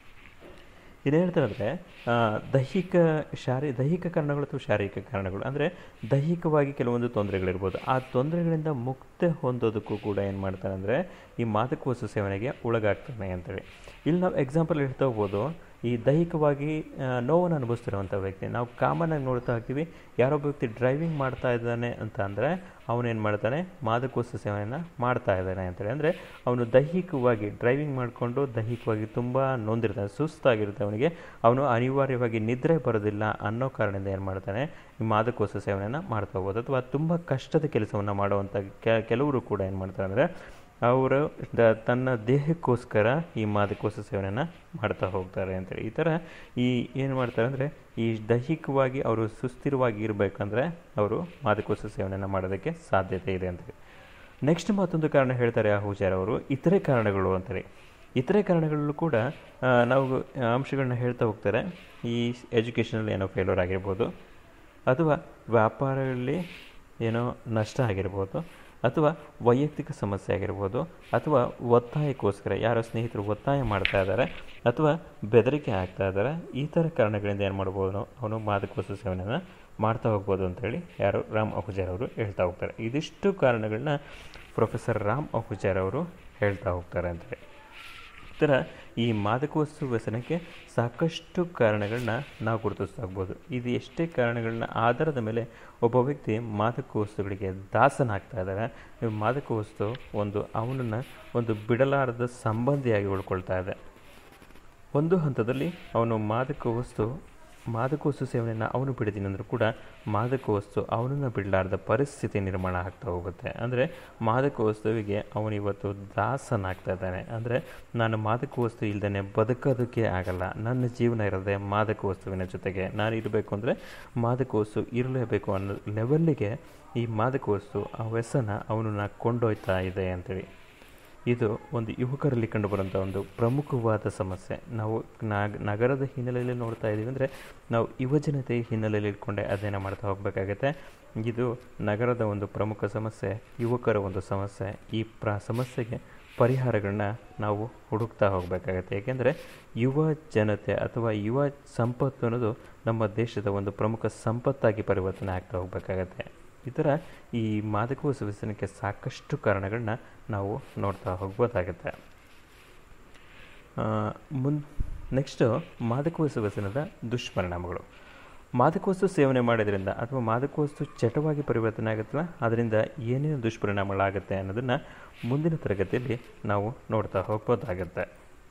ಇದೇನು ಹೇಳ್ತಾರೆ ಅಂದರೆ ದೈಹಿಕ ಶಾರೀ ದೈಹಿಕ ಕಾರಣಗಳು ಅಥವಾ ಶಾರೀರಿಕ ಕಾರಣಗಳು ಅಂದರೆ ದೈಹಿಕವಾಗಿ ಕೆಲವೊಂದು ತೊಂದರೆಗಳಿರ್ಬೋದು. ಆ ತೊಂದರೆಗಳಿಂದ ಮುಕ್ತಿ ಹೊಂದೋದಕ್ಕೂ ಕೂಡ ಏನು ಮಾಡ್ತಾನೆ ಅಂದರೆ ಈ ಮಾದಕ ವಸ್ತು ಸೇವನೆಗೆ ಒಳಗಾಗ್ತಾನೆ ಅಂತೇಳಿ. ಇಲ್ಲಿ ನಾವು ಎಕ್ಸಾಂಪಲ್ ಹೇಳ್ತಾ ಹೋಗ್ಬೋದು. ಈ ದೈಹಿಕವಾಗಿ ನೋವನ್ನು ಅನುಭವಿಸ್ತಿರುವಂಥ ವ್ಯಕ್ತಿ ನಾವು ಕಾಮನ್ನಾಗಿ ನೋಡ್ತಾ ಹೋಗ್ತೀವಿ. ಯಾರೊಬ್ಬ ವ್ಯಕ್ತಿ ಡ್ರೈವಿಂಗ್ ಮಾಡ್ತಾ ಇದ್ದಾನೆ ಅಂತ ಅಂದರೆ ಅವನೇನು ಮಾಡ್ತಾನೆ, ಮಾದಕೋಸ್ತು ಸೇವನೆಯನ್ನು ಮಾಡ್ತಾ ಇದ್ದಾನೆ ಅಂತೇಳಿ. ಅಂದರೆ ಅವನು ದೈಹಿಕವಾಗಿ ಡ್ರೈವಿಂಗ್ ಮಾಡಿಕೊಂಡು ದೈಹಿಕವಾಗಿ ತುಂಬ ನೊಂದಿರ್ತಾನೆ, ಸುಸ್ತಾಗಿರುತ್ತೆ ಅವನಿಗೆ, ಅವನು ಅನಿವಾರ್ಯವಾಗಿ ನಿದ್ರೆ ಬರೋದಿಲ್ಲ ಅನ್ನೋ ಕಾರಣದಿಂದ ಏನು ಮಾಡ್ತಾನೆ ಈ ಮಾದಕೋಸ್ತು ಸೇವನೆಯನ್ನು ಮಾಡ್ತಾ ಹೋಗ್ಬೋದು. ಅಥವಾ ತುಂಬ ಕಷ್ಟದ ಕೆಲಸವನ್ನು ಮಾಡುವಂಥ ಕೆಲವರು ಕೂಡ ಏನು ಮಾಡ್ತಾರೆ ಅಂದರೆ ಅವರು ತನ್ನ ದೇಹಕ್ಕೋಸ್ಕರ ಈ ಮಾದಕೋಸ್ತು ಸೇವನೆಯನ್ನು ಮಾಡ್ತಾ ಹೋಗ್ತಾರೆ ಅಂತೇಳಿ. ಈ ಥರ ಈ ಏನು ಮಾಡ್ತಾರೆ ಅಂದರೆ ಈ ದೈಹಿಕವಾಗಿ ಅವರು ಸುಸ್ಥಿರವಾಗಿ ಇರಬೇಕಂದ್ರೆ ಅವರು ಮಾದಕೋಸ್ತು ಸೇವನೆಯನ್ನು ಮಾಡೋದಕ್ಕೆ ಸಾಧ್ಯತೆ ಇದೆ ಅಂತೇಳಿ. ನೆಕ್ಸ್ಟ್ ಮತ್ತೊಂದು ಕಾರಣ ಹೇಳ್ತಾರೆ ಅಹುಜಾರ್ ಅವರು, ಇತರೆ ಕಾರಣಗಳು ಅಂತೇಳಿ. ಇತರೆ ಕಾರಣಗಳಲ್ಲೂ ಕೂಡ ನಾವು ಅಂಶಗಳನ್ನ ಹೇಳ್ತಾ ಹೋಗ್ತಾರೆ. ಈ ಎಜುಕೇಷನಲ್ಲಿ ಏನೋ ಫೇಲ್ಯೂರ್ ಆಗಿರ್ಬೋದು, ಅಥವಾ ವ್ಯಾಪಾರಗಳಲ್ಲಿ ಏನೋ ನಷ್ಟ ಆಗಿರ್ಬೋದು, ಅಥವಾ ವೈಯಕ್ತಿಕ ಸಮಸ್ಯೆ ಆಗಿರ್ಬೋದು, ಅಥವಾ ಒತ್ತಾಯಕ್ಕೋಸ್ಕರ ಯಾರೋ ಸ್ನೇಹಿತರು ಒತ್ತಾಯ ಮಾಡ್ತಾ ಇದ್ದಾರೆ ಅಥವಾ ಬೆದರಿಕೆ ಆಗ್ತಾ ಇದ್ದಾರೆ, ಈ ಥರ ಕಾರಣಗಳಿಂದ ಏನು ಮಾಡ್ಬೋದು, ಅವನು ಮಾದಕ ವಸ್ತು ಸೇವನೆಯನ್ನು ಮಾಡ್ತಾ ಹೋಗ್ಬೋದು ಅಂತೇಳಿ ಯಾರು ರಾಮ್ ಅಹುಜಾರ್ ಅವರು ಹೇಳ್ತಾ ಹೋಗ್ತಾರೆ. ಇದಿಷ್ಟು ಕಾರಣಗಳನ್ನ ಪ್ರೊಫೆಸರ್ ರಾಮ್ ಅಹುಜಾರ್ ಅವರು ಹೇಳ್ತಾ ಹೋಗ್ತಾರೆ ಅಂತೇಳಿ. ಈ ಥರ ಈ ಮಾದಕ ವಸ್ತು ವ್ಯಸನಕ್ಕೆ ಸಾಕಷ್ಟು ಕಾರಣಗಳನ್ನ ನಾವು ಗುರುತಿಸ್ತಾಗ್ಬೋದು. ಇದು ಎಷ್ಟೇ ಕಾರಣಗಳನ್ನ ಆಧಾರದ ಮೇಲೆ ಒಬ್ಬ ವ್ಯಕ್ತಿ ಮಾದಕ ವಸ್ತುಗಳಿಗೆ ದಾಸನಾಗ್ತಾ ಇದ್ದಾರೆ. ಮಾದಕ ವಸ್ತು ಒಂದು ಅವನನ್ನು ಒಂದು ಬಿಡಲಾರದ ಸಂಬಂಧಿಯಾಗಿ ಉಳ್ಕೊಳ್ತಾ ಇದೆ. ಒಂದು ಹಂತದಲ್ಲಿ ಅವನು ಮಾದಕ ವಸ್ತು ಮಾದಕ ವಸ್ತು ಸೇವನೆಯನ್ನು ಅವನು ಬಿಡ್ತೀನಿ ಅಂದರೂ ಕೂಡ ಮಾದಕ ವಸ್ತು ಅವನನ್ನು ಬಿಡಲಾರ್ದ ಪರಿಸ್ಥಿತಿ ನಿರ್ಮಾಣ ಆಗ್ತಾ ಹೋಗುತ್ತೆ. ಅಂದರೆ ಮಾದಕ ವಸ್ತುವಿಗೆ ಅವನು ಇವತ್ತು ದಾಸನಾಗ್ತಾ ಇದ್ದಾನೆ. ಅಂದರೆ ನಾನು ಮಾದಕ ವಸ್ತು ಇಲ್ಲದೇ ಬದುಕೋದಕ್ಕೆ ಆಗಲ್ಲ, ನನ್ನ ಜೀವನ ಇರೋದೇ ಮಾದಕ ವಸ್ತುವಿನ ಜೊತೆಗೆ, ನಾನು ಇರಬೇಕು ಅಂದರೆ ಮಾದಕ ವಸ್ತು ಇರಲೇಬೇಕು ಅನ್ನೋ ಲೆವೆಲ್ಲಿಗೆ ಈ ಮಾದಕ ವಸ್ತು ಆ ವ್ಯಸನ ಅವನನ್ನು ಕೊಂಡೊಯ್ತಾ ಇದೆ ಅಂತೇಳಿ. ಇದು ಒಂದು ಯುವಕರಲ್ಲಿ ಕಂಡುಬರುವಂಥ ಒಂದು ಪ್ರಮುಖವಾದ ಸಮಸ್ಯೆ. ನಾವು ನಗರದ ಹಿನ್ನೆಲೆಯಲ್ಲಿ ನೋಡ್ತಾ ಇದ್ದೀವಿ ಅಂದರೆ ನಾವು ಯುವಜನತೆ ಹಿನ್ನೆಲೆಯಲ್ಲಿ ಇಟ್ಕೊಂಡೆ ಅಧ್ಯಯನ ಮಾಡ್ತಾ ಹೋಗಬೇಕಾಗತ್ತೆ. ಇದು ನಗರದ ಒಂದು ಪ್ರಮುಖ ಸಮಸ್ಯೆ, ಯುವಕರ ಒಂದು ಸಮಸ್ಯೆ. ಈ ಪ್ರ ಸಮಸ್ಯೆಗೆ ಪರಿಹಾರಗಳನ್ನ ನಾವು ಹುಡುಕ್ತಾ ಹೋಗಬೇಕಾಗತ್ತೆ. ಏಕೆಂದರೆ ಯುವ ಜನತೆ ಅಥವಾ ಯುವ ಸಂಪತ್ತು ಅನ್ನೋದು ನಮ್ಮ ದೇಶದ ಒಂದು ಪ್ರಮುಖ ಸಂಪತ್ತಾಗಿ ಪರಿವರ್ತನೆ ಆಗ್ತಾ ಹೋಗಬೇಕಾಗತ್ತೆ. ಈ ಥರ ಈ ಮಾದಕ ವಸ್ತು ವ್ಯಸನಕ್ಕೆ ಸಾಕಷ್ಟು ಕಾರಣಗಳನ್ನ ನಾವು ನೋಡ್ತಾ ಹೋಗ್ಬೋದಾಗುತ್ತೆ. ಮುನ್ ನೆಕ್ಸ್ಟು ಮಾದಕ ವಸ್ತು ವ್ಯಸನದ ದುಷ್ಪರಿಣಾಮಗಳು. ಮಾದಕ ವಸ್ತು ಸೇವನೆ ಮಾಡೋದ್ರಿಂದ ಅಥವಾ ಮಾದಕ ವಸ್ತು ಚಟವಾಗಿ ಪರಿವರ್ತನೆ ಆಗುತ್ತಲ್ಲ, ಅದರಿಂದ ಏನೇನು ದುಷ್ಪರಿಣಾಮಗಳಾಗುತ್ತೆ ಅನ್ನೋದನ್ನು ಮುಂದಿನ ತರಗತಿಯಲ್ಲಿ ನಾವು ನೋಡ್ತಾ ಹೋಗ್ಬೋದಾಗುತ್ತೆ.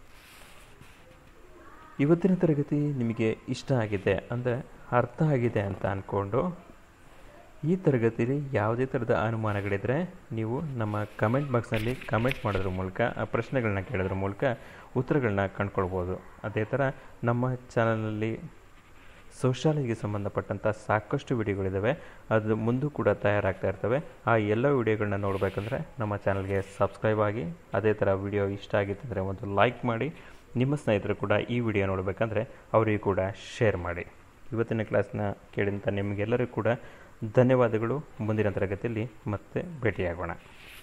ಇವತ್ತಿನ ತರಗತಿ ನಿಮಗೆ ಇಷ್ಟ ಆಗಿದೆ ಅಂದರೆ ಅರ್ಥ ಆಗಿದೆ ಅಂತ ಅಂದ್ಕೊಂಡು, ಈ ತರಗತಿಯಲ್ಲಿ ಯಾವುದೇ ಥರದ ಅನುಮಾನಗಳಿದ್ದರೆ ನೀವು ನಮ್ಮ ಕಮೆಂಟ್ ಬಾಕ್ಸ್ನಲ್ಲಿ ಕಮೆಂಟ್ ಮಾಡೋದ್ರ ಮೂಲಕ, ಆ ಪ್ರಶ್ನೆಗಳನ್ನ ಕೇಳೋದ್ರ ಮೂಲಕ ಉತ್ತರಗಳನ್ನ ಕಂಡುಕೊಳ್ಬೋದು. ಅದೇ ಥರ ನಮ್ಮ ಚಾನಲ್ನಲ್ಲಿ ಸೋಷಾಲಜಿಗೆ ಸಂಬಂಧಪಟ್ಟಂಥ ಸಾಕಷ್ಟು ವಿಡಿಯೋಗಳಿದ್ದಾವೆ, ಅದು ಮುಂದೂ ಕೂಡ ತಯಾರಾಗ್ತಾ ಇರ್ತವೆ. ಆ ಎಲ್ಲ ವಿಡಿಯೋಗಳನ್ನ ನೋಡಬೇಕಂದ್ರೆ ನಮ್ಮ ಚಾನಲ್ಗೆ ಸಬ್ಸ್ಕ್ರೈಬ್ ಆಗಿ, ಅದೇ ಥರ ವಿಡಿಯೋ ಇಷ್ಟ ಆಗಿತ್ತಂದರೆ ಒಂದು ಲೈಕ್ ಮಾಡಿ, ನಿಮ್ಮ ಸ್ನೇಹಿತರು ಕೂಡ ಈ ವಿಡಿಯೋ ನೋಡಬೇಕಂದ್ರೆ ಅವರಿಗೂ ಕೂಡ ಶೇರ್ ಮಾಡಿ. ಇವತ್ತಿನ ಕ್ಲಾಸ್ನ ಕೇಳಿದಂಥ ನಿಮಗೆಲ್ಲರಿಗೂ ಕೂಡ ಧನ್ಯವಾದಗಳು. ಮುಂದಿನ ತರಗತಿಯಲ್ಲಿ ಮತ್ತೆ ಭೇಟಿಯಾಗೋಣ.